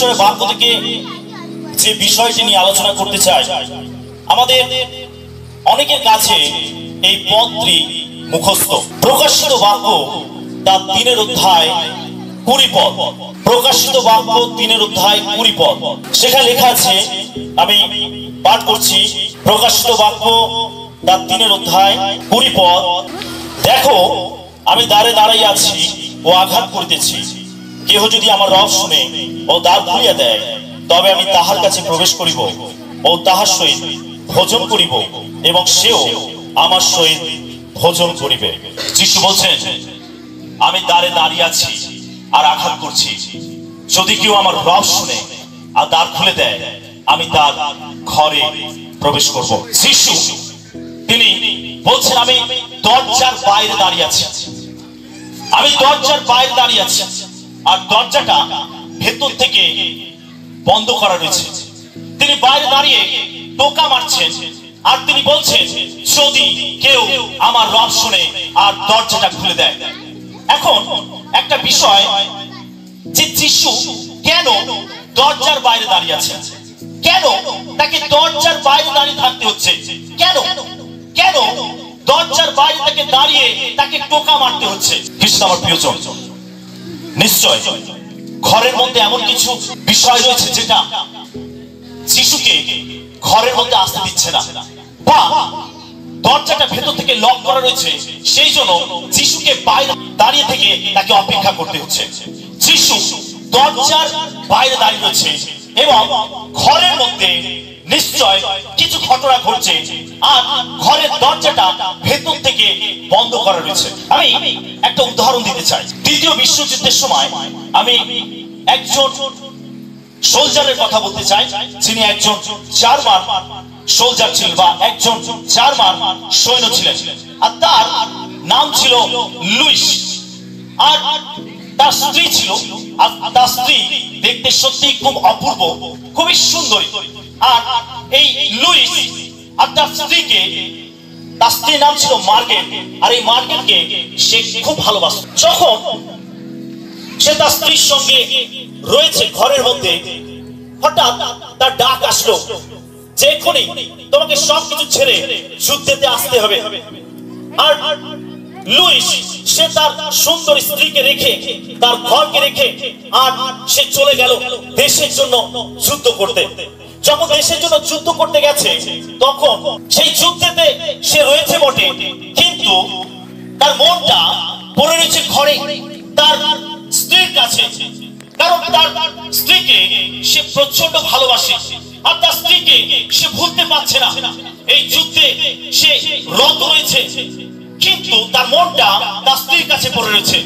ঈশ্বরের বাক্য থেকে যে বিষয়টি নিয়ে আলোচনা করতে চাই, আমাদের অনেকের কাছে এই পদটি মুখস্থ। প্রকাশিত বাক্য তার 3 অধ্যায় 20 পদ। প্রকাশিত বাক্য 3 অধ্যায় 20 পদ, সেখানে লেখা আছে, আমি পাঠ করছি। প্রকাশিত বাক্য তার 3 অধ্যায় 20 পদ। দেখো, আমি দ্বারে দাঁড়াই আছি ও আঘাত করিতেছি। কেহ যদি আমার রব শুনে ও দ্বার খুলিয়া দেয়, তবে আমি তাহার কাছে প্রবেশ করিব ও তাহার সহিত ভোজন করিব এবং সেও আমার সহিত ভোজন করিবে। যিশু বলছেন, আমি দ্বারে দাঁড়িয়ে আছি আর আঘাত করছি। যদি কেউ আমার রব শুনে আর দ্বার খুলে দেয়, আমি তার ঘরে প্রবেশ করব। যিশু তিনি বলছেন, আমি দরজার বাইরে দাঁড়িয়ে আছি। আমি দরজার বাইরে দাঁড়িয়ে আছি আর দরজাটা ভেতর থেকে বন্ধ করা রয়েছে। তিনি বাইরে দাঁড়িয়ে টোকা মারছেন আর তিনি বলছেন, যদি কেউ আমার রব শুনে আর দরজাটা খুলে দেয়। এখন একটা বিষয়, যে যিশু কেন দরজার বাইরে দাঁড়িয়ে আছে, কেন তাকে দরজার বাইরে দাঁড়িয়ে থাকতে হচ্ছে, কেন কেন দরজার বাইরে তাকে দাঁড়িয়ে তাকে টোকা মারতে হচ্ছে। খ্রিস্ট আমার প্রিয়জন, নিশ্চয় ঘরের মধ্যে এমন কিছু বিষয় রয়েছে যেটা যিশুকে ঘরের মধ্যে আসতে দিচ্ছে না, বা দরজাটা ভেতর থেকে লক করা রয়েছে, সেই জন্য যিশুকে বাইরে দাঁড়িয়ে থেকে তাকে অপেক্ষা করতে হচ্ছে। যিশু দরজার বাইরে দাঁড়িয়ে রয়েছে এবং ঘরের মধ্যে নিশ্চয় কিছু ঘটনা ঘটছে আর ঘরের দরজাটা ভেতর থেকে বন্ধ করা রয়েছে। আমি একটা উদাহরণ দিতে চাই। দ্বিতীয় বিশ্বযুদ্ধের সময় আমি একজন সোলজারের কথা বলতে চাই, যিনি একজন জার্মান সোলজার ছিলেন বা একজন জার্মান সৈন্য ছিলেন, আর তার নাম ছিল লুইস। আর তার স্ত্রী ছিল, আর তার স্ত্রী দেখতে সত্যি খুব অপূর্ব, খুবই সুন্দরী। আর এই লুইস আর তার স্ত্রীকে, তার স্ত্রীর নাম ছিল মার্গেট, আর এই মার্গেটকে সে খুব ভালোবাসত। যখন সে তার স্ত্রীর সঙ্গে রয়েছে ঘরের মধ্যে, হঠাৎ তার ডাক আসলো যে এখনই তোমাকে সবকিছু ছেড়ে যুদ্ধেতে আসতে হবে। আর লুইস সে তার সুন্দর স্ত্রীকে রেখে, তার ঘরকে রেখে, আর সে চলে গেল দেশের জন্য যুদ্ধ করতে। যখন দেশের জন্য যুদ্ধ করতে গেছে, তখন সেই যুদ্ধেতে সে রয়েছে বটে, কিন্তু তার মনটা পড়ে রয়েছে ঘরে, তার স্ত্রীর কাছে। কারণ তার স্ত্রীকে সে প্রচন্ড ভালোবাসে আর তার স্ত্রীকে সে ভুলতে পারছে না। এই যুদ্ধে সে রত রয়েছে, কিন্তু তার মনটা তার স্ত্রীর কাছে পড়ে রয়েছে।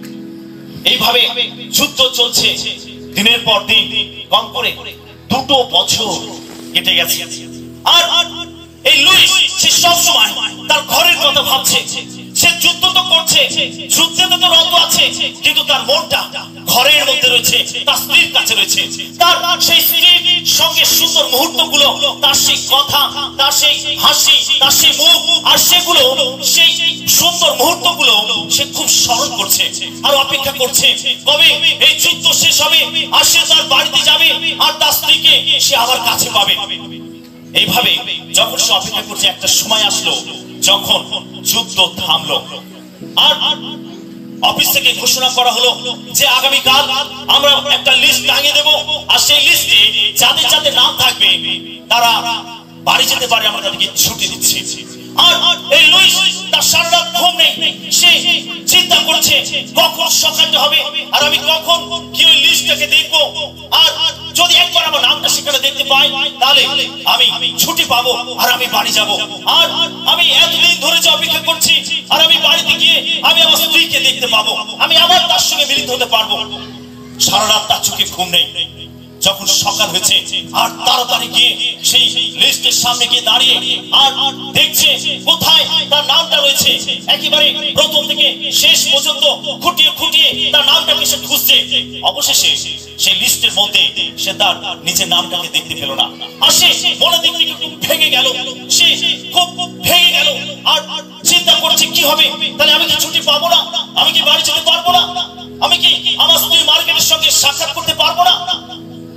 এইভাবে যুদ্ধ চলছে দিনের পর দিন, কম করে 2 বছর কেটে গেছে। আর এই লুইস সে সবসময় তার ঘরের কথা ভাবছে। সে যুদ্ধ তো করছে, যুদ্ধে তো রত আছে, কিন্তু তার মনটা ঘরের মধ্যে রয়েছে, তার স্ত্রীর কাছে রয়েছে। তার সেই স্ত্রীর সঙ্গে সুন্দর মুহূর্তগুলো, তার সেই কথা, তার সেই হাসি, তার সেই মুখ, আর সেগুলো, সেই সুন্দর মুহূর্তগুলো সে খুব স্মরণ করছে আর অপেক্ষা করছে কবে এই যুদ্ধ শেষ হবে আর সে তার বাড়িতে যাবে আর তার স্ত্রীকে সে আবার কাছে পাবে। এইভাবে যখন সে অপেক্ষা করছে, একটা সময় আসলো যখন যুদ্ধ থামলো আর অফিস থেকে ঘোষণা করা হলো যে আগামীকাল আমরা একটা লিস্ট টাঙিয়ে দেবো, আর সেই লিস্টে যাদের যাদের নাম থাকবে তারা বাড়ি যেতে পারে, আমরা তাদেরকে ছুটি দিচ্ছি। আর এই লুইস তার সারা রাত ঘুম নেই, সে চিন্তা করছে কখন সকালটা হবে আর আমি কখন কি ওই লিস্টটাকে দেখবো, আর যদি একবার আমার নামটা সেখানে দেখতে পাই তাহলে আমি ছুটি পাবো আর আমি বাড়ি যাব। আর আমি এতদিন ধরে যে অপেক্ষা করছি, আর আমি বাড়িতে গিয়ে আমি আমার স্ত্রীকে দেখতে পাবো, আমি আবার তার সঙ্গে মিলিত হতে পারবো। সারা রাত তার চোখে ঘুম নেই। যখন সকাল হয়েছে আর তাড়াতাড়ি গিয়ে সেই লিস্টের সামনে গিয়ে দাঁড়িয়ে আর দেখছে কোথায় তার নামটা রয়েছে, একেবারে প্রথম থেকে শেষ পর্যন্ত খুঁটিয়ে খুঁটিয়ে তার নামটাকে সে খুঁজছে। অবশেষে সেই লিস্টের মধ্যে সে তার নিজের নামটাকে দেখতে পেল না। আর সে মনে দেখতে খুব ভেঙে গেল, সে খুব ভেঙে গেল আর চিন্তা করছে কি হবে, তাহলে আমি কি ছুটি পাবো না, আমি কি বাড়ি যেতে পারবো না, আমি কি আমার স্ত্রী মার্কেটের সঙ্গে সাক্ষাৎ করতে পারবো না।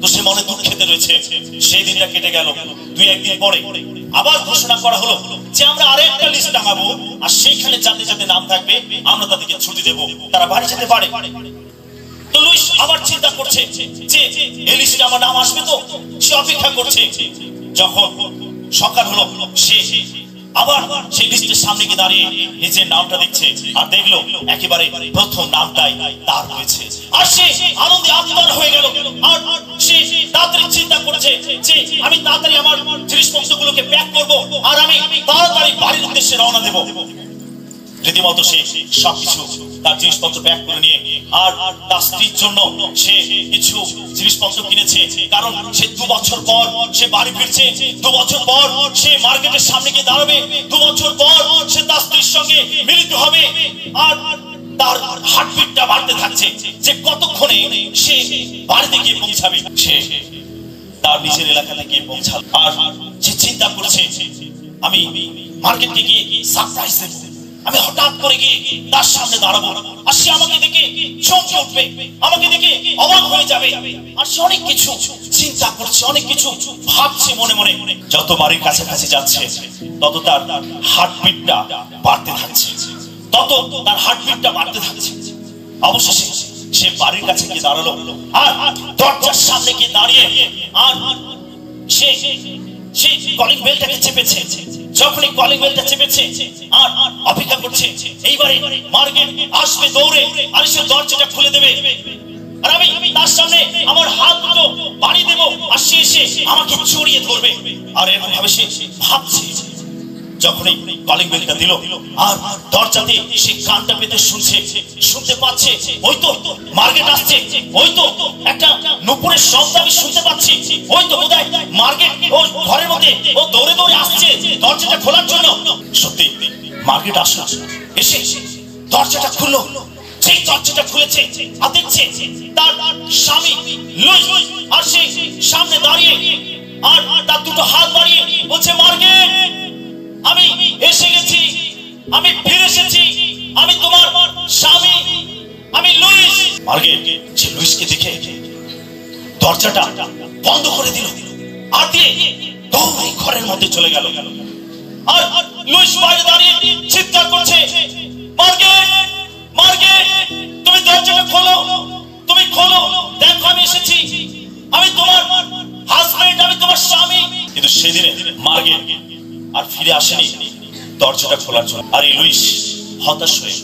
তো সে মনে দুঃখেতে রয়েছে। সেই দিনটা কেটে গেল। দুই একদিন পরে আবার ঘোষণা করা হলো যে আমরা আরেকটা লিস্ট টাঙাবো, আর সেইখানে যাদের যাদের নাম থাকবে আমরা তাদেরকে ছুটি দেবো, তারা বাড়ি যেতে পারে। তো লুইস আবার চিন্তা করছে যে এই লিস্টে আমার নাম আসবে, তো সে অপেক্ষা করছে। যখন সকাল হলো সে আবার সেই লিস্টের সামনে গিয়ে দাঁড়িয়ে নিজের নামটা দেখছে, আর দেখলো একেবারে প্রথম নামটাই তার হয়েছে। আর সে আনন্দে আত্মহারা হয়ে গেল। আর সে তাড়াতাড়ি চিন্তা করছে যে আমি তাড়াতাড়ি আমার জিনিসপত্রগুলোকে প্যাক করব, আর আমি তাড়াতাড়ি বাড়ির উদ্দেশ্যে রওনা দেব। রীতিমতো সে সবকিছু তার জিনিসপত্র প্যাক করে নিয়ে আর তার স্ত্রীর জন্য সে কিছু জিনিসপত্র কিনেছে, কারণ সে 2 বছর পর সে বাড়ি ফিরছে। 2 বছর পর সে মার্কেটের সামনে গিয়ে দাঁড়াবে। 2 বছর পর সে তার স্ত্রীর সঙ্গে মিলিত হবে। আর তার হার্টবিটটা বাড়তে থাকছে যে কতক্ষণে সে বাড়িতে গিয়ে পৌঁছাবে। সে তার নিজের এলাকাতে গিয়ে পৌঁছাল। আর সে চিন্তা করছে আমি মার্কেটে গিয়ে সারপ্রাইজ দেব, আমি হঠাৎ করে গিয়ে তার সামনে দাঁড়াবো, আর সে আমাকে দেখে চমকে উঠবে, আমাকে দেখে অবাক হয়ে যাবে। আর সে অনেক কিছু চিন্তা করছে, অনেক কিছু ভাবছে মনে মনে। যত বাড়ির কাছাকাছি যাচ্ছে তত তার হার্টবিটটা বাড়তে থাকছে, তত তার হার্টবিটটা বাড়তে থাকছে। অবশেষে সে বাড়ির কাছে গিয়ে দাঁড়ালো, আর দরজার সামনে গিয়ে দাঁড়িয়ে আর সে কলিং বেলটাকে চেপেছে। যখনই কলিং বেলটা চেপেছে আর অপেক্ষা করছে এইবারে মার্গেট আসবে দৌড়ে, আর সে দরজাটা খুলে দেবে, আর আমি তার সামনে আমার হাত দুটো বাড়িয়ে দেবো, আর সে এসে আমাকে জড়িয়ে ধরবে। আর এরকম ভাবে সে ভাবছে। যখনই কলিং বেলটা দিল আর দরজাতে সে কানটা পেতে শুনতে পাচ্ছে ওই তো মার্গেট আসছে, ওই তো একটা নুপুরের শব্দ আমি শুনতে পাচ্ছি, ওই তো বোধহয় মার্গেট ও ঘরের মধ্যে ও দৌড়ে দৌড়ে আসছে দরজাটা খোলার জন্য। সত্যি মার্গেট আসলো, এসে দরজাটা খুললো। সেই দরজাটা খুলেছে আর দেখছে তার স্বামী লুইস, আর সে সামনে দাঁড়িয়ে আর তার দুটো হাত বাড়িয়ে বলছে মার্গেট আমি এসে গেছি, আমি ফিরে এসেছি, আমি তোমার স্বামী, আমি লুইস। মার্গেট সে লুইসকে দেখে দরজাটা বন্ধ করে দিল, আর দিয়ে দৌড়ে ঘরের মধ্যে চলে গেল। আর লুইস বাইরে দাঁড়িয়ে চিৎকার করছে মার্গেট, মার্গেট তুমি দরজাটা খোলো, তুমি খোলো, দেখো আমি এসেছি, আমি তোমার হাজবেন্ড, আমি তোমার স্বামী। কিন্তু সেদিনে মার্গেট আর ফিরে আসেনি দরজাটা খোলার জন্য। আর লুইস হতাশ হয়ে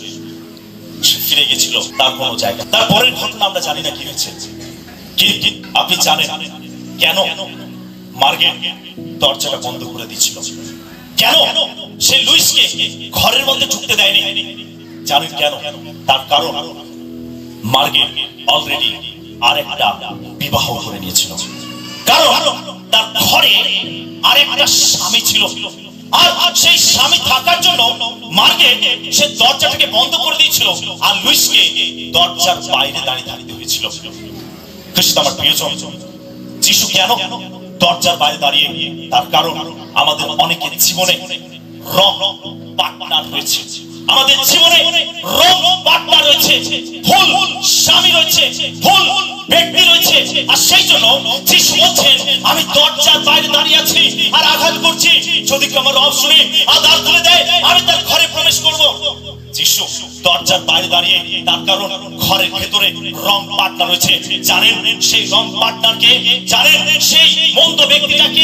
সে ফিরে গেছিল তার কোনো জায়গা। তারপরের ঘটনা আমরা জানি না কি হয়েছে, কিন্তু আপনি জানেন কেন মার্গেট দরজাটা বন্ধ করে দিয়েছিল, কেন সে লুইসকে ঘরের মধ্যে ঢুকতে দেয়নি। জানেন কেন? তার কারণ মার্গেট অলরেডি আরেকটা বিবাহ করে নিয়েছিল, কারণ তার ঘরে আরেকটা স্বামী ছিল। আর সেই স্বামী থাকার জন্য মার্গেট সে দরজাটাকে বন্ধ করে দিয়েছিল, আর লুইসকে দরজার বাইরে দাঁড়িয়ে থাকতে হয়েছিল। খ্রিস্ট আমার প্রিয়জন, যিশু কেন দরজার বাইরে দাঁড়িয়ে? তার কারণ আমাদের অনেকের জীবনে রং পার্টনার রয়েছে, আমাদের জীবনে রং পার্টনার রয়েছে, ভুল স্বামী রয়েছে, ভুল ব্যক্তি রয়েছে। আর সেই জন্য যিশু বলছেন আমি দরজার বাইরে দাঁড়িয়ে আছি আর আঘাত করছি, যদি কেউ আমার রব শুনে আর দ্বার খুলে দেয় আমি তার ঘরে প্রবেশ করব। যিশু দরজার বাইরে দাঁড়িয়ে, তার কারণ ঘরের ভেতরে রং পার্টনার রয়েছে। জানেন সেই রং পার্টনারকে? জানেন সেই মন্দ ব্যক্তিটাকে?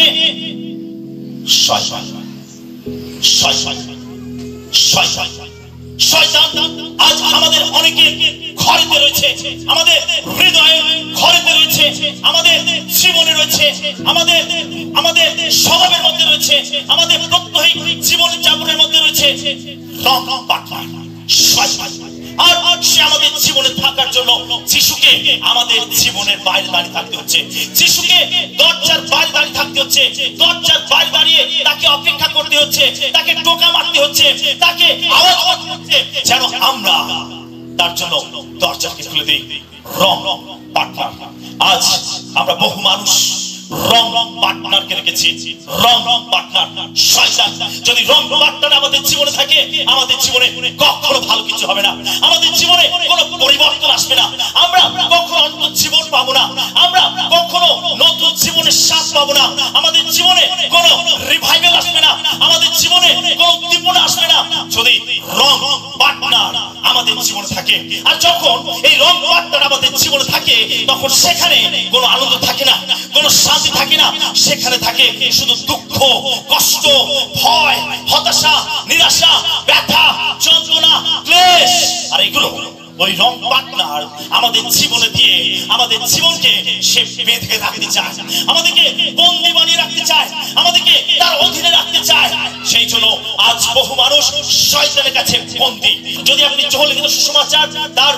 শয়তান। শয়তান, শয়তান, শয়তান আজ আমাদের অনেকের ঘরেতে রয়েছে, আমাদের হৃদয়ে ঘরেতে রয়েছে, আমাদের জীবনে রয়েছে, আমাদের আমাদের স্বভাবের মধ্যে রয়েছে, আমাদের প্রত্যেক জীবন যাপনের মধ্যে রয়েছে রং পার্টনার শয়তান। আর সে আমাদের জীবনে থাকার জন্য যিশুকে আমাদের জীবনের বাইরে দাঁড়িয়ে থাকতে হচ্ছে, যিশুকে দরজার বাইরে দাঁড়িয়ে থাকতে হচ্ছে, দরজার বাইরে দাঁড়িয়ে তাকে অপেক্ষা করতে হচ্ছে, তাকে টোকা মারতে হচ্ছে, তাকে আওয়াজ করতে হচ্ছে যেন আমরা তার জন্য দরজাকে খুলে দিই। Wrong partner. আজ আমরা বহু মানুষ রং পার্টনারকে রেখেছি, রং পার্টনার শয়তান। যদি রং পার্টনার আমাদের জীবনে থাকে, আমাদের জীবনে কখনো ভালো কিছু হবে না, আমাদের জীবনে কোনো পরিবর্তন আসবে না, আমরা কখনো অন্য জীবন পাবো না, আমরা কখনো নতুন জীবনের স্বাদ পাবো না, আমাদের জীবনে কোনো রিভাইভাল আসবে না, আমাদের জীবনে কোনো উদ্দীপনা আসবে না যদি রং পার্টনার আমাদের জীবনে থাকে। আর যখন এই রং পার্টনার আমাদের জীবনে থাকে, তখন সেখানে কোনো আনন্দ থাকে না, কোনো শান্তি থাকে না, সেখানে থাকে শুধু দুঃখ, কষ্ট, ভয়, হতাশা, নিরাশা, ব্যথা, যন্ত্রণা, ক্লেশ। আর এগুলো ওই রং পার্টনার আমাদের জীবনে দিয়ে আমাদের জীবনকে সে বেঁধে রাখতে চায়, আমাদেরকে বন্দী বানিয়ে রাখতে চায়, আমাদেরকে তার অধীনে রাখতে চায়। সেই জন্য আজ বহু মানুষ শয়তানের কাছে বন্দী। যদি আপনি যোহল লিখিত সুসমাচার তার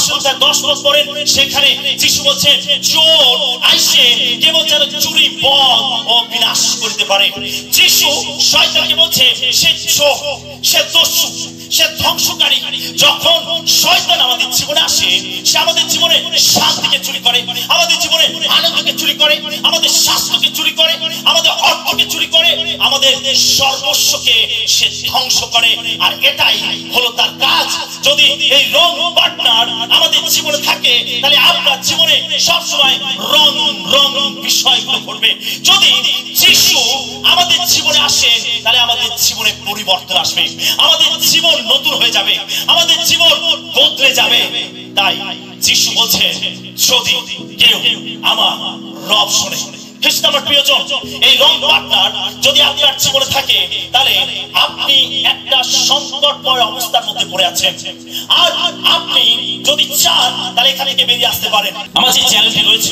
10 পদ পড়েন, সেখানে যিশু বলছেন চোর আইসে কেবল যেন চুরি, বধ ও বিনাশ করতে পারে। যিশু শয়তানকে বলছে সে চোর, সে দস্যু, সে ধ্বংসকারী। যখন শয়তান আমাদের জীবনে আসে, সে আমাদের জীবনে শান্তিকে চুরি করে, আমাদের জীবনে আনন্দকে চুরি করে, আমাদের স্বাস্থ্যকে চুরি করে, আমাদের অর্থকে চুরি করে, আমাদের সর্বস্বকে সে ধ্বংস করে। আর এটাই হলো তার কাজ। যদি এই রং পার্টনার আমাদের জীবনে থাকে, তাহলে আপনার জীবনে সবসময় রং রং বিষয়গুলো ঘটবে। যদি যিশু আমাদের জীবনে আসে, তাহলে আমাদের জীবনে পরিবর্তন আসবে, আমাদের জীবন নতুন হয়ে যাবে, আমাদের জীবন বদলে যাবে। তাই যিশু বলছে যদি কেউ আমার রব শোনে। আমার প্রিয়জন, এই রং পার্টনার যদি আপনার জীবনে থাকে, তাহলে আপনি একটা সংকটময় অবস্থার মধ্যে পড়ে আছেন। আর আপনি যদি চান, তাহলে এখান থেকে বেরিয়ে আসতে পারেন। আমার যে চ্যানেলটি রয়েছে,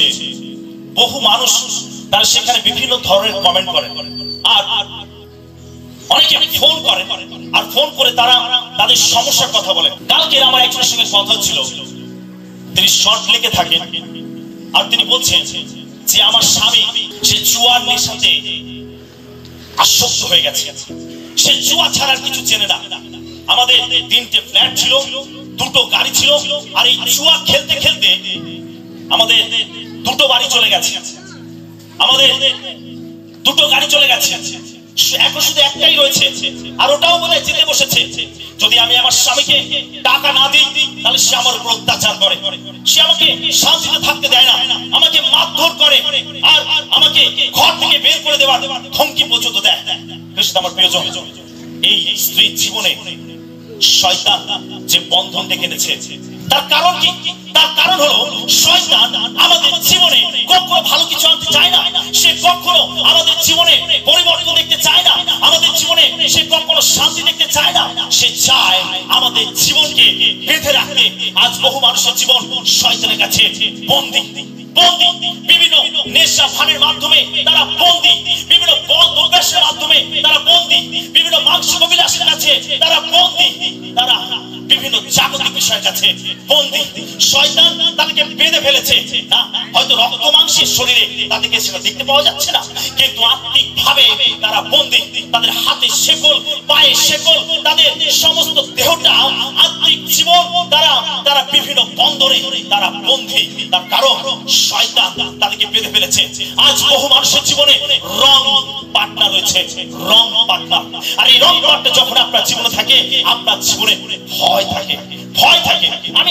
বহু মানুষ তারা সেখানে বিভিন্ন ধরনের কমেন্ট করেন, আর অনেকে ফোন করেন, আর ফোন করে তারা তাদের সমস্যার কথা বলেন। কালকে আমার একজনের সঙ্গে কথা ছিল, তিনি শর্ট লেগে থাকেন, আর তিনি বলছেন যে আমার স্বামী সে জুয়ার নেশাতে আসক্ত হয়ে গেছে, সে জুয়া ছাড়ার কিছু চেনে না। আমাদের 3টে ফ্ল্যাট ছিল, 2টো গাড়ি ছিল, আর এই জুয়া খেলতে খেলতে আমাদের 2টো বাড়ি চলে গেছে, আমাদের 2টো গাড়ি চলে গেছে, এখন শুধু একটাই রয়েছে, আর ওটাও বোধহয় যেতে বসেছে। যদি আমি আমার স্বামীকে টাকা না দিই, তাহলে সে আমার উপর অত্যাচার করে, সে আমাকে শান্তিতে থাকতে দেয় না, আমাকে মারধর করে, আর আমাকে ঘর থেকে বের করে দেওয়ার ধমকি পর্যন্ত দেয়। আমার প্রিয়জন, এই স্ত্রীর জীবনে শয়তান যে বন্ধন ডেকে এনেছে, তার কারণ কি? তার কারণ হলো শয়তান আমাদের জীবনে কখনো ভালো কিছু আনতে চায় না, সে কখনো আমাদের জীবনে পরিবর্তন দেখতে চায় না, আমাদের জীবনে সে কখনো শান্তি দেখতে চায় না, সে চায় আমাদের জীবনকে বেঁধে রাখতে। আজ বহু মানুষের জীবন শয়তানের কাছে বন্দী, বন্দী। বিভিন্ন নেশা ফানের মাধ্যমে তারা বন্দী, বিভিন্ন বদ অভ্যাসের মাধ্যমে তারা বন্দী, বিভিন্ন মানসিক অভিলাষের কাছে তারা বন্দী, তারা বিভিন্ন জাগতিক বিষয়ের কাছে বন্দী। শয়তান তাদেরকে বেঁধে ফেলেছে। হয়তো রক্ত মাংসের শরীরে তাদেরকে সেটা দেখতে পাওয়া যাচ্ছে না, কিন্তু আত্মিক ভাবে তারা বন্দী। তাদের হাতে শেকল, পায়ে শেকল, তাদের সমস্ত দেহটা আত্মিক জীবন তারা বিভিন্ন বন্ধনে তারা বন্দী। তার কারণ শয়তান তাদেরকে বেঁধে ফেলেছে। আজ বহু মানুষের জীবনে রং পার্টনার রয়েছে, রং পার্টনার। আর এই রং পার্টনার যখন আপনার জীবনে থাকে, আপনার জীবনে ভয় থাকে, ভয় থাকে। আমি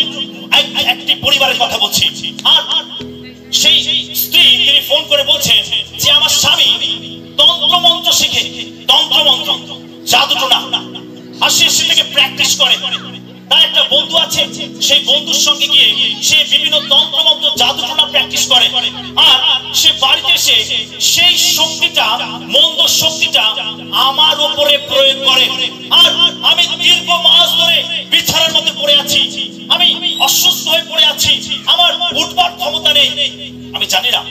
একটি পরিবারের কথা বলছি, আর সেই স্ত্রী তিনি ফোন করে বলছেন যে আমার স্বামী তন্ত্রমন্ত্র শিখে, তন্ত্রমন্ত্র, জাদুটোনা, আর সে সেটাকে প্র্যাকটিস করে। তার একটা বন্ধু আছে, সেই বন্ধুর সঙ্গে গিয়ে সে বিভিন্ন তন্ত্রমন্ত্র, জাদুটোনা প্র্যাকটিস করে, আর সে বাড়িতে এসে সেই শক্তিটা, মন্দ শক্তিটা আমার উপরে প্রয়োগ করে। আর আমি দীর্ঘ মাস ধরে বিছানার মধ্যে পড়ে আছি, আমি অসুস্থ হয়ে পড়ে আছি, আমার উঠবার ক্ষমতা নেই। আমি জানি না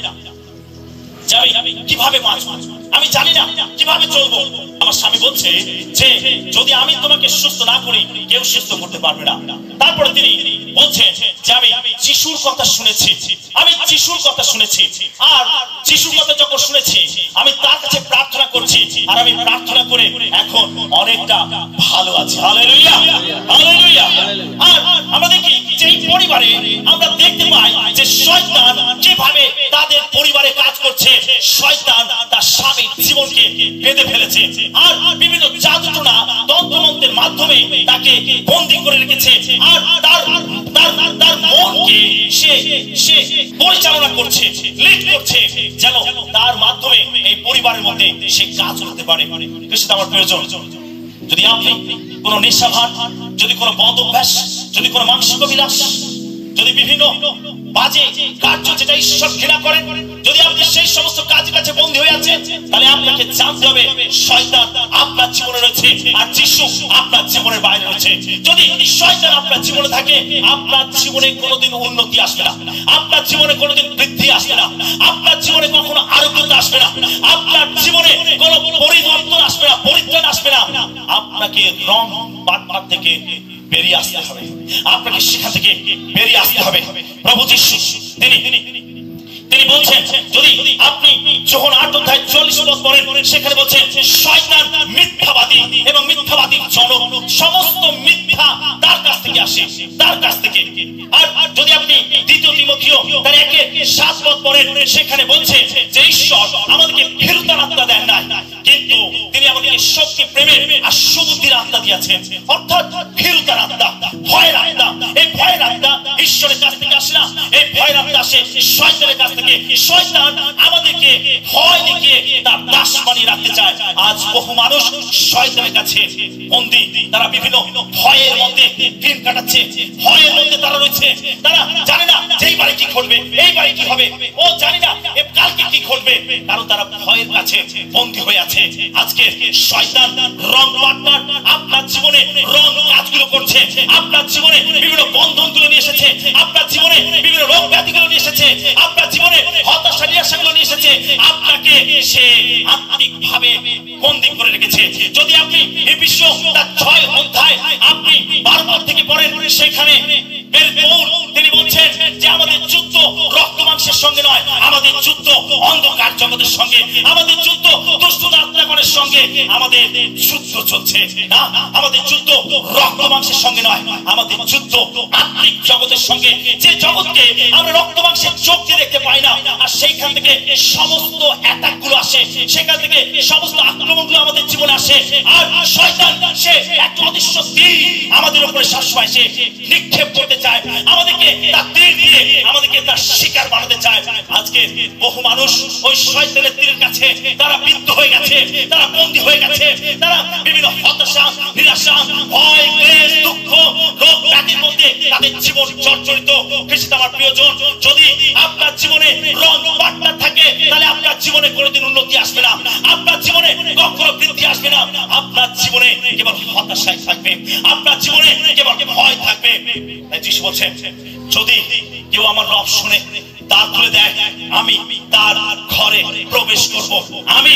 আমি কিভাবে বাঁচবো, আমি জানি না কিভাবে চলবো। আমার স্বামী বলছে যে যদি আমি তোমাকে সুস্থ না করি, কেউ সুস্থ করতে পারবে না। তারপরে তিনি বলছেন যে আমি যিশুর কথা শুনেছি, আমি যিশুর কথা শুনেছি, আর যিশুর কথা যখন শুনেছি আমি তার কাছে প্রার্থনা করছি, আর আমি প্রার্থনা করে এখন অনেকটা ভালো আছি। Hallelujah, hallelujah. আর আমরা দেখি যে এই পরিবারে আমরা দেখতে পাই যে শয়তান কে যেভাবে তাদের পরিবারে কাজ করছে, শয়তান তার স্বামীর জীবনকে বেঁধে ফেলেছে আর বিভিন্ন জাদুটোনা তন্ত্রমন্ত্রের মাধ্যমে তাকে বন্দী করে রেখেছে আর তার মনকে সে পরিচালনা করছে, লিড করছে, যেন তার মাধ্যমে এই পরিবারের মধ্যে সে কাজ করতে পারে। সেটা আমার প্রয়োজন। যদি আপনি কোনো নেশাভান, যদি কোনো বদ অভ্যাস, যদি কোনো মানসিক অভিলাষ, যদি বিভিন্ন বাজে কার্য যেটা ঈশ্বর ঘৃণা করেন, যদি আপনি সেই সমস্ত কাজের কাছে বন্দী হয়ে আছেন, তাহলে আপনাকে জানতে হবে শয়তান আপনার জীবনে রয়েছে আর যিশু আপনার জীবনের বাইরে রয়েছে। যদি শয়তান আপনার জীবনে থাকে, আপনার জীবনে কোনোদিন উন্নতি আসবে না, আপনার জীবনে কোনোদিন বৃদ্ধি আসবে না, আপনার জীবনে কখনো আরোগ্যতা আসবে না, আপনার জীবনে কোনো পরিবর্তন আসবে না, পরিত্রাণ আসবে না। আপনাকে রং পাটপাট থেকে বেরিয়ে আসতে হবে, আপনাকে সেখান থেকে বেরিয়ে আসতে হবে। প্রভু যিশু তিনি বলছেন, যদি আপনি যোহন 8 অধ্যায় 44 পদ পড়েন, সেখানে বলছেন শয়তান মিথ্যাবাদী এবং মিথ্যাবাদীর জনক, সমস্ত মিথ্যা তার কাছ থেকে আসে, তার কাছ থেকে। আর যদি আপনি 2 তিমোথেও তার 1:7 পদ পড়েন, সেখানে বলছে যে ঈশ্বর আমাদেরকে ভীরুতার আত্মা দেন নাই, কিন্তু তিনি আমাদেরকে শক্তি, প্রেমের আর সুবুদ্ধির আত্মা দিয়েছেন। অর্থাৎ ভীরুতার আত্মা, ভয়ের আত্মা। এই ভয়ের আত্মা ঈশ্বরের কাছ থেকে আসে না, এই ভয়ের আত্মা আসে শয়তানের কাছ থেকে। শয়তান আমাদেরকে ভয় দেখিয়ে তার দাস বানিয়ে রাখতে চায়। আজ বহু মানুষ শয়তানের কাছে বন্দী, তারা বিভিন্ন ভয়ের মধ্যে দিন কাটাচ্ছে, ভয়ের মধ্যে তারা রয়েছে। তারা জানে না যে এই বাড়ি কি ঘটবে, এই বাড়ি কি হবে, ও জানি না কালকে কি ঘটবে, কারণ তারা ভয়ের কাছে বন্দী হয়ে আছে। আজকে শয়তান রং পাটপাট আপনার জীবনে রং কাজগুলো করছে, আপনার জীবনে বিভিন্ন বন্ধনগুলো নিয়ে এসেছে, আপনার জীবনে বিভিন্ন রোগ ব্যাধিগুলো নিয়ে এসেছে, আপনার জীবনে হতাশা নিরাশাগুলো নিয়ে এসেছে, আপনাকে সে আত্মিকভাবে বন্দী করে রেখেছে। যদি আপনি এই বিশ্ব তার 6 অধ্যায় আপনি 12 পদ থেকে পড়েন, সেখানে তিনি বলছেন যে আমাদের যুদ্ধ রক্ত মাংসের সঙ্গে নয়, আমাদের যুদ্ধ অন্ধকার জগতের সঙ্গে, আমাদের যুদ্ধ দুষ্ট আত্মাগণের সঙ্গে আমাদের যুদ্ধ চলছে না, আমাদের যুদ্ধ রক্ত মাংসের সঙ্গে নয়, আমাদের যুদ্ধ আত্মিক জগতের সঙ্গে, যে জগৎকে আমরা রক্ত মাংসের চোখ দিয়ে দেখতে পাই না। আর সেইখান থেকে সমস্ত অ্যাটাক গুলো আসে, সেখান থেকে সমস্ত আক্রমণগুলো আমাদের জীবনে আসে। আর শয়তান সে এক অদৃশ্য তীর আমাদের উপরে সবসময় সে নিক্ষেপ করতে চায়, আমাদেরকে তার তীর দিয়ে আমাদেরকে তার শিকার বানাতে চায়। আজকে বহু মানুষ ওই শয়তানের তীরের কাছে তারা বিদ্ধ হয়ে গেছে, তারা বন্দী হয়ে গেছে, তারা বিভিন্ন হতাশা, নিরাশা, ভয়, ক্লেশ, দুঃখ, রোগ ব্যাধির মধ্যে তাদের জীবন জর্জরিত। খ্রিস্ট আমার প্রিয়জন, যদি আপনার জীবনে রং পাটপাট থাকে, তাহলে আপনার জীবনে কোনোদিন উন্নতি আসবে না, আপনার জীবনে কখনো বৃদ্ধি আসবে না, আপনার জীবনে কেবল হতাশাই থাকবে, আপনার জীবনে কেবল ভয় থাকবে। তাই যিশু বলছেন, যদি কেউ আমার রব শুনে দ্বার খুলে দেয়, আমি তার ঘরে প্রবেশ করব, আমি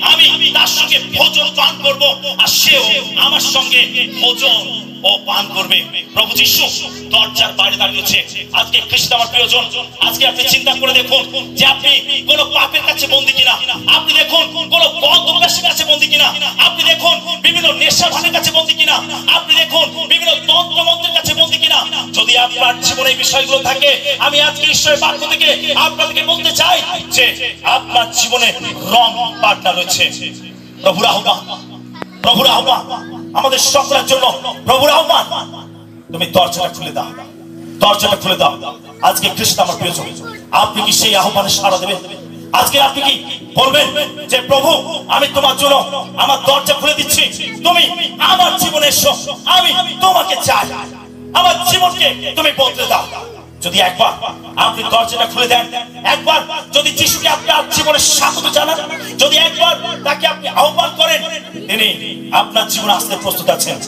তার সঙ্গে ভোজন পান করব, আর সেও আমার সঙ্গে ভোজন ও পান করবে। প্রভু যিশু দরজার বাইরে দাঁড়িয়েছে। আজকে খ্রিস্ট আমার প্রিয়জন, আজকে আপনি চিন্তা করে দেখুন যে আপনি কোন পাপের কাছে বন্দী কিনা, আপনি দেখুন কোন বদ অভ্যাসের কাছে বন্দী কিনা, আপনি দেখুন বিভিন্ন নেশা ভানের কাছে বন্দী কিনা, আপনি দেখুন বিভিন্ন তন্ত্রমন্ত্রের কাছে বন্দী কিনা। যদি আপনার জীবনে এই বিষয়গুলো থাকে, আমি আজকে ঈশ্বরের বাক্য থেকে আপনাদেরকে বলতে চাই যে আপনার জীবনে রং পাল্টা রয়েছে। প্রভুর আহ্বান, প্রভুর আহ্বান আমাদের সকলের জন্য, প্রভুর আহ্বান, তুমি দরজাটা খুলে দাও, দরজাটা খুলে দাও। আজকে খ্রিস্ট আমার প্রিয়জন, আপনি কি সেই আহ্বানে সাড়া দেবেন? আজকে আপনি কি বলবেন যে প্রভু, আমি তোমার জন্য আমার দরজা খুলে দিচ্ছি, তুমি আমার জীবনে এসো, আমি তোমাকে চাই, আমার জীবনকে তুমি বদলে দাও। যদি একবার আপনি দরজাটা খুলে দেন, একবার যদি যিশুকে আপনার জীবনে স্বাগত জানান, যদি একবার তাকে আপনি আহ্বান করেন, তিনি আপনার জীবনে আসতে প্রস্তুত আছেন।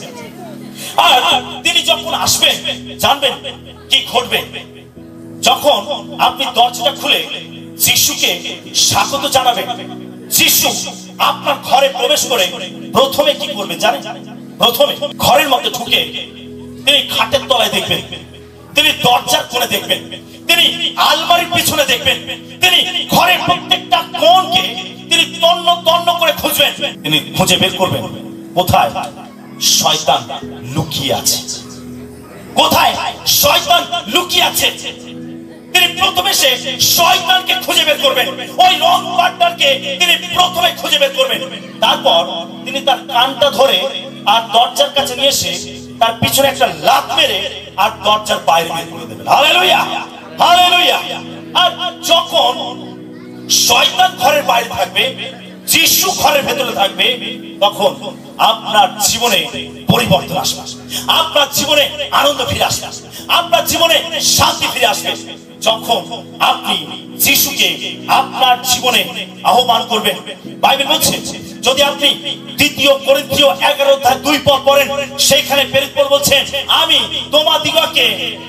আর তিনি যখন আসবেন, জানবেন কি ঘটবে। যখন আপনি দরজাটা খুলে যিশুকে স্বাগত জানাবেন, যিশু আপনার ঘরে প্রবেশ করে প্রথমে কি করবে জানেন? প্রথমে ঘরের মধ্যে ঢুকে তিনি খাটের তলায় দেখবেন, তিনি দরজার কোণে দেখবেন, তিনি আলমারির পিছনে দেখবেন, তিনি ঘরের প্রত্যেকটা কোণকে তিনি তন্ন তন্ন করে খুঁজবেন। তিনি খুঁজে বের করবেন কোথায় শয়তান লুকিয়ে আছে, কোথায় শয়তান লুকিয়ে আছে। তিনি প্রথমে সে শয়তানকে খুঁজে বের করবেন, ওই রং পার্টনারকে তিনি প্রথমে খুঁজে বের করবেন। তারপর তিনি তার কানটা ধরে আর দরজার কাছে নিয়ে এসে তার পিছনে একটা লাথ মেরে আর দরজার বাইরে বের করে দেবেন। Hallelujah, hallelujah. আর যখন শয়তান ঘরের বাইরে থাকবে, যিশু ঘরের ভেতরে থাকবে, তখন আপনার জীবনে পরিবর্তন আসবে, আপনার জীবনে আনন্দ ফিরে আসবে, আপনার জীবনে শান্তি ফিরে আসবে। যখন আপনি যিশুকে আপনার জীবনে আহ্বান করবেন, বাইবেল বলছে যদি আপনি 2 করিন্থীয় 11:2 পড়েন, সেইখানে পৌল বলছেন, আমি তোমাদিগকে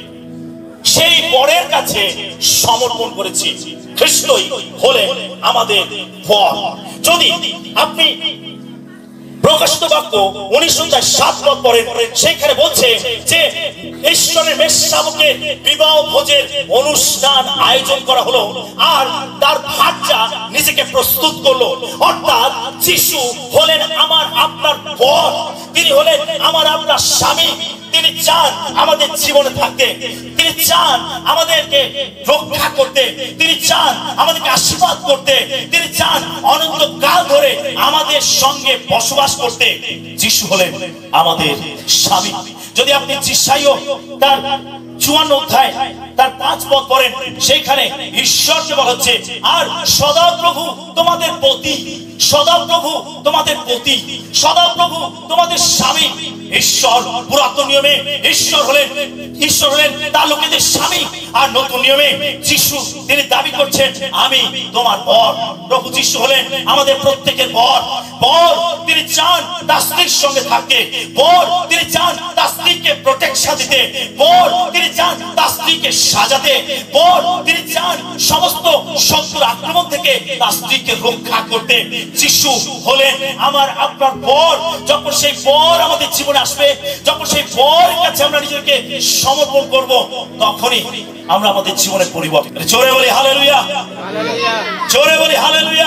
সেই বরের কাছে সমর্পণ করেছি, খ্রিস্টই হলেন আমাদের বর। যদি আপনি প্রকাশিত বাক্য 19:7 পড়েন, সেখানে বলছে যে ঈশ্বরের মেষশাবকের বিবাহ ভোজের অনুষ্ঠান আয়োজন করা হলো, আর তার ভার্যা নিজেকে প্রস্তুত করলো। অর্থাৎ যিশু হলেন আমার আপনার বর, তিনি হলেন আমার আপনার স্বামী। তিনি চান আমাদের জীবনে থাকতে, তিনি চান আমাদেরকে রক্ষা করতে, তিনি চান আমাদেরকে আশীর্বাদ করতে, তিনি চান অনন্তকাল ধরে আমাদের সঙ্গে বসবাস করতে। যিশু হলেন আমাদের স্বামী। যদি আপনি যিশাইও তার 54 অধ্যায় তার 5 পদ পড়েন, সেইখানে ঈশ্বরকে বলা হচ্ছে, আর সদাপ্রভু তোমাদের পতি, সদাপ্রভু তোমাদের পতি, সদাপ্রভু তোমাদের স্বামী। ঈশ্বর পুরাতন নিয়মে ঈশ্বর হলেন তার লোকেদের স্বামী, আর নতুন নিয়মে যিশু তিনি দাবি করছেন, আমি তোমার বর। প্রভু যিশু হলেন আমাদের প্রত্যেকের বর। বর তিনি চান তার স্ত্রীর সঙ্গে থাকতে, বর তিনি চান তার স্ত্রীকে প্রোটেকশন দিতে, বর তিনি চান তার স্ত্রীকে সাজাতে, বর তিনি চান সমস্ত শত্রুর আক্রমণ থেকে তার স্ত্রীকে রক্ষা করতে। যিশু হলেন আমার আপনার বর। যখন সেই বর আমাদের জীবনে আসবে, যখন সেই বরের কাছে আমরা নিজেকে সমর্পণ করব, তখনই আমরা আমাদের জীবনে পরিবর্তন। জোরে বলি হালেলুয়া, জোরে বলি হালেলুয়া।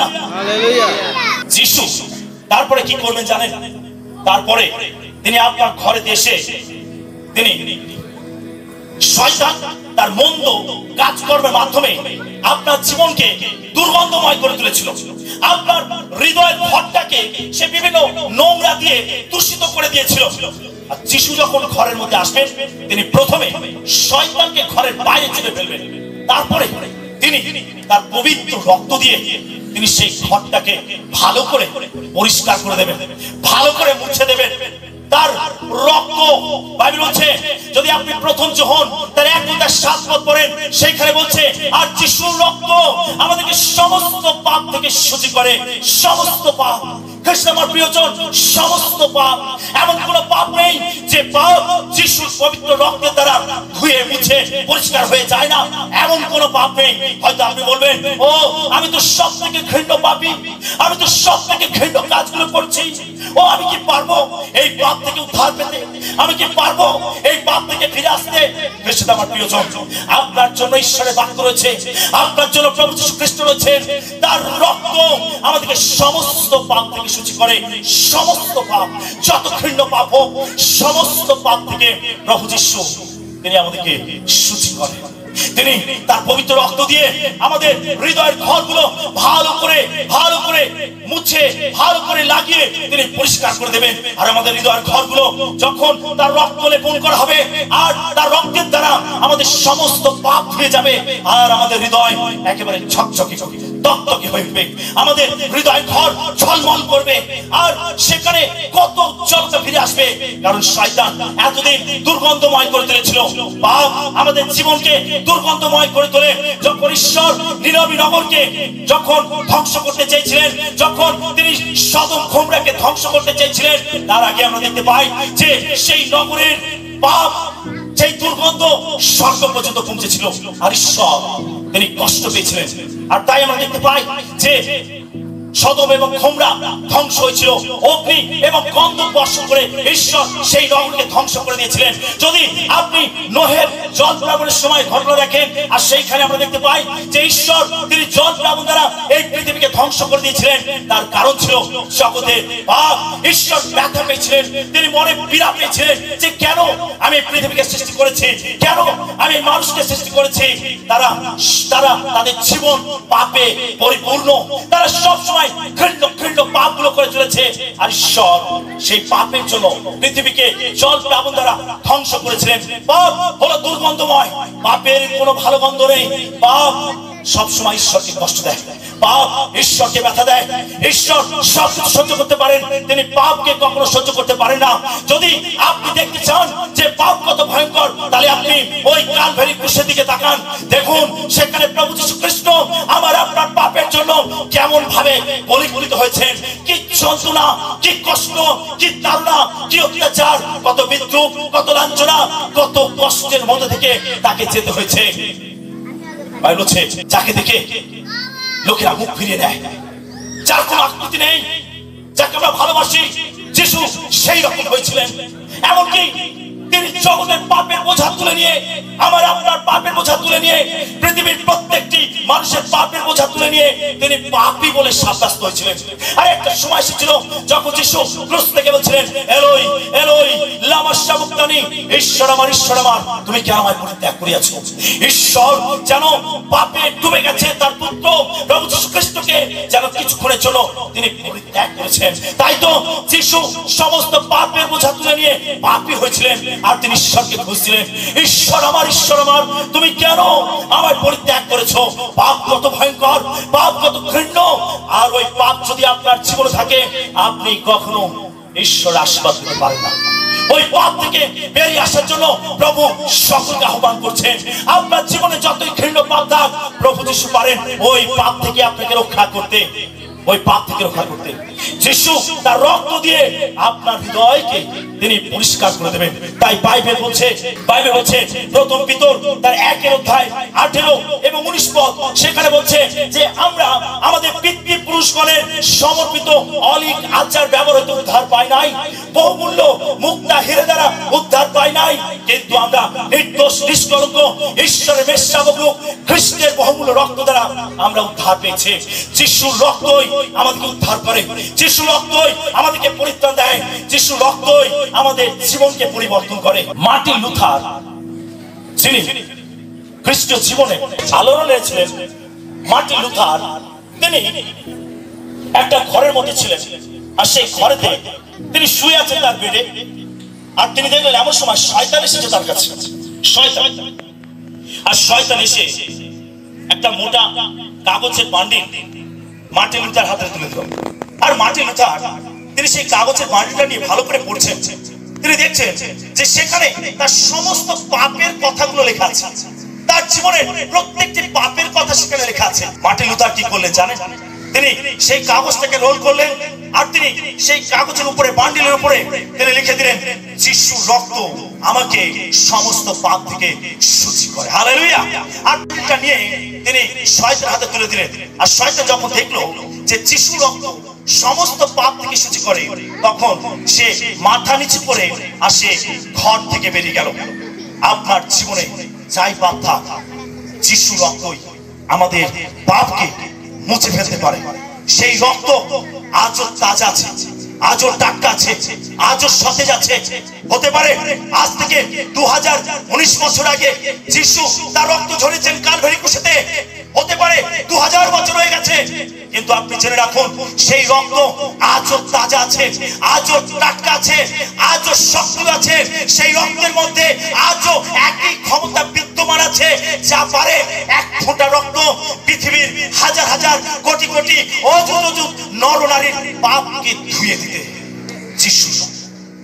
যিশু তারপরে কি করবেন জানেন? তারপরে তিনি আপনার ঘরে এসে তিনি শয়তান তার মন্দ কাজকর্মের মাধ্যমে আপনার জীবনকে দুর্গন্ধময় করে তুলেছিল। আপনার হৃদয়ের ঘরটাকে সে বিভিন্ন নোংরা দিয়ে দূষিত করে দিয়েছিল। আর যিশু যখন ঘরের মধ্যে আসবেন, তিনি প্রথমে শয়তানকে ঘরের বাইরে ছেড়ে ফেলবেন, তারপরে তিনি তার পবিত্র রক্ত দিয়ে তিনি সেই ঘরটাকে ভালো করে পরিষ্কার করে দেবেন, ভালো করে মুছে দেবেন। তার রক্ত, বাইবেল বলছে, যদি আপনি প্রথম যোহন তার 1:7 পদ পড়েন, সেইখানে বলছে, আর যিশুর রক্ত আমাদেরকে সমস্ত পাপ থেকে শুচি করে, সমস্ত পাপ। খ্রিস্ট আমার প্রিয়জন, সমস্ত পাপ, এমন কোন পাপ নেই যে পাপ যিশুর পবিত্র রক্তের দ্বারা ধুয়ে মুছে পরিষ্কার হয়ে যায় না, এমন কোন পাপ নেই। হয়তো আপনি বলবেন, ও আমি তো সব থেকে ঘৃণ্য পাপী, আমি তো সব থেকে ঘৃণ্য কাজগুলো করছি, ও আমি কি পারবো এই পাপ থেকে উদ্ধার পেতে? আমি কি পারবো এই পাপ থেকে ফিরে আসতে? খ্রিস্ট আমার প্রিয়জন, আপনার জন্য ঈশ্বরের বাক্য রয়েছে, আপনার জন্য প্রভু যীশু খ্রিস্ট রয়েছেন। তার রক্ত আমাদেরকে সমস্ত পাপ থেকে শুচি করে, সমস্ত পাপ, যত ঘৃণ্য পাপ হোক, সমস্ত পাপ থেকে প্রভু যীশু তিনি আমাদেরকে শুচি করেন। তিনি তার পবিত্র রক্ত দিয়ে আমাদের হৃদয়ের ঘরগুলো ভালো করে মুছে, ভালো করে লাগিয়ে তিনি পরিষ্কার করে দেবেন। আর আমাদের হৃদয়ের ঘরগুলো যখন তার রক্ত লেপন করা হবে, আর তার রক্তের দ্বারা আমাদের সমস্ত পাপ ধুয়ে যাবে, আর আমাদের হৃদয় একেবারে ঝকঝকে তকতকে হয়ে উঠবে, আমাদের হৃদয় ঘর ঝলমল করবে, আর সেখানে কত উজ্জ্বলতা ফিরে আসবে। কারণ শয়তান এতদিন দুর্গন্ধময় করে তুলেছিল, পাপ আমাদের জীবনকে দুর্গন্ধময় করে তোলে। যখন ঈশ্বর নিনবী নগরকে যখন ধ্বংস করতে চেয়েছিলেন, যখন তিনি সদম গোমরাকে ধ্বংস করতে চেয়েছিলেন, তার আগে আমরা দেখতে পাই যে সেই নগরের পাপ, সেই দুর্গন্ধ স্বর্গ পর্যন্ত পৌঁছেছিল, আর ঈশ্বর তিনি কষ্ট পেয়েছিলেন। আর তাই আমরা দেখতে পাই যে সদম এবং গোমরা ধ্বংস হয়েছিল, অগ্নি এবং গন্ধক বর্ষণ করে ঈশ্বর সেই নগরকে ধ্বংস করে দিয়েছিলেন। যদি আপনি নোহের জল প্লাবনের সময় ঘটনা দেখেন, আর সেইখানে আমরা দেখতে পাই যে ঈশ্বর তিনি জল প্লাবন দ্বারা এই পৃথিবীকে ধ্বংস করে দিয়েছিলেন। তার কারণ ছিল জগতে পাপ। ঈশ্বর ব্যথা পেয়েছিলেন, তিনি মনে পীড়া পেয়েছিলেন যে কেন আমি পৃথিবীকে সৃষ্টি করেছি, কেন আমি মানুষকে সৃষ্টি করেছি। তারা তাদের জীবন পাপে পরিপূর্ণ, তারা সবসময় ঘৃণ্য পাপগুলো করে চলেছে। আর ঈশ্বর সেই পাপের জন্য পৃথিবীকে জল প্লাবন দ্বারা ধ্বংস করেছিলেন। পাপ হলো দুর্গন্ধময়, পাপের কোনো ভালো গন্ধ নেই। পাপ সবসময় ঈশ্বরকে কষ্ট দেয়, পাপ ঈশ্বরকে ব্যথা দেয়। ঈশ্বর সব কিছু সহ্য করতে পারেন, তিনি পাপকে কখনো সহ্য করতে পারেন না। যদি আপনি দেখতে চান যে পাপ কত ভয়ঙ্কর, তাহলে আপনি ওই কালভারি ক্রুশের দিকে তাকান। দেখুন সেখানে প্রভু যীশু খ্রিস্ট আমার আপনার পাপের জন্য কেমন ভাবে বলিগুলিত হয়েছেন। কি যন্ত্রণা, কি কষ্ট, কি তাড়না, কি অত্যাচার, কত বিদ্রুপ, কত লাঞ্ছনা, কত কষ্টের মধ্যে থেকে তাকে যেতে হয়েছে। যাকে দেখে লোকেরা মুখ ফিরিয়ে নেয়, যার কোনো আকৃতি নেই, যাকে আমরা ভালোবাসি, যিশু সেই রকম হয়েছিলেন। এমনকি তিনি জগতের পাপের বোঝা তুলে নিয়ে, আমার আপনার পাপের বোঝা তুলে নিয়ে, পৃথিবীর প্রত্যেকটি মানুষের পাপের বোঝা তুলে নিয়ে তিনি পাপী বলে সাব্যস্ত হয়েছিলেন। আর একটা সময় এসেছিল যখন যিশু ক্রুশ থেকে বলছিলেন, এলোই এলোই লামা সাবক্তানি, ঈশ্বর আমার তুমি কেন আমায় পরিত্যাগ করিয়াছো। ঈশ্বর যেন পাপে ডুবে গেছে, তার পুত্র প্রভু যীশু খ্রিস্টকে যেন কিছুক্ষণের জন্য তিনি পরিত্যাগ করেছেন। তাই তো যিশু সমস্ত পাপের বোঝা তুলে নিয়ে পাপী হয়েছিলেন, আর তিনি ঈশ্বরকে খুঁজছিলেন, ঈশ্বর আমার তুমি কেন আমায় পরিত্যাগ করেছো। পাপ কত ভয়ঙ্কর, পাপ কত ঘৃণ্য। আর ওই পাপ যদি আপনার জীবনে থাকে, আপনি কখনো ঈশ্বর আশীর্বাদ দিতে পারেন না। ওই পাপ থেকে বেরিয়ে আসার জন্য প্রভু সকলকে আহ্বান করছেন। আপনার জীবনে যতই ঘৃণ্য পাপ থাক, প্রভু যিশু পারেন ওই পাপ থেকে আপনাকে রক্ষা করতে, ওই পাপ থেকে রক্ষা করতে। যিশু তার রক্ত দিয়ে আপনার হৃদয়কে তিনি পরিষ্কার করে দেবেন। তাই বাইবেল বলছে প্রথম পিতর তার 1 অধ্যায় 18 এবং 19 পদ, সেখানে বলছে যে আমরা আমাদের পিতৃপুরুষগণের সমর্পিত অলিক আচার ব্যবহৃত উদ্ধার পাই নাই, বহুমূল্য মুক্তা হীরে দ্বারা উদ্ধার পাই নাই, কিন্তু আমরা নির্দোষ নিষ্কলঙ্ক ঈশ্বরের মেষশাবক খ্রিস্টের বহুমূল্য রক্ত দ্বারা আমরা উদ্ধার পেয়েছি। যিশুর রক্তই আমাদেরকে উদ্ধার করে, যিশুর রক্তই আমাদেরকে পরিত্রাণ দেয়, যিশুর রক্তই আমাদের জীবনকে পরিবর্তন করে। মার্টিন লুথার, যিনি খ্রিস্টীয় জীবনে আলোড়ন এনেছিলেন, মার্টিন লুথার তিনি একটা ঘরের মধ্যে ছিলেন, আর সেই ঘরেতে তিনি শুয়ে আছেন তার বেডে। আর তিনি দেখলেন এমন সময় শয়তান এসেছে তার কাছে। শয়তান এসে একটা মোটা কাগজের বান্ডিল মার্টিন লুথার হাতে তুলে দিল। আর মার্টিন লুথার তিনি সেই কাগজের বান্ডিলটা নিয়ে ভালো করে পড়ছেন। তিনি দেখছেন যে সেখানে তার সমস্ত পাপের কথাগুলো লেখা আছে, তার জীবনের প্রত্যেকটি পাপের কথা সেখানে লেখা আছে। মার্টিন লুথার কি করলেন জানেন? তিনি সেই কাগজটাকে রোল করলেন, আর তিনি সেই কাগজের উপরে, বান্ডিলের উপরে তিনি লিখে দিলেন, যিশুর রক্ত আমাকে সমস্ত পাপ থেকে শুচি করে। হালেলুয়া। আর এটা নিয়ে তিনি শয়তানের হাতে তুলে দিলেন। আর শয়তান যখন দেখলো যে যিশুর রক্ত সমস্ত পাপ থেকে শুচি করে, তখন সে মাথা নিচু করে আর সে ঘর থেকে বেরিয়ে গেল। আপনার জীবনে যাই পাপ থাক, যিশুর রক্তই আমাদের পাপকে মুছে ফেলতে পারে। সেই রক্ত আজও তাজা আছে, আজও টাটকা আছে, আজও সতেজ আছে। হতে পারে আজ থেকে 2019 বছর আগে যিশু তার রক্ত ঝরিয়েছেন কালভারি ক্রুশেতে, হতে পারে 2000 বছর হয়ে গেছে, কিন্তু আপনি জেনে রাখুন সেই রক্ত আজও তাজা আছে, আজও টাটকা আছে, আজও সক্রিয় আছে। সেই রক্তের মধ্যে আজও একই ক্ষমতা বিদ্যমান আছে, যা পারে এক ফোঁটা রক্ত পৃথিবীর হাজার হাজার কোটি কোটি অযুত নরনারীর পাপকে ধুয়ে দিতে। যিশু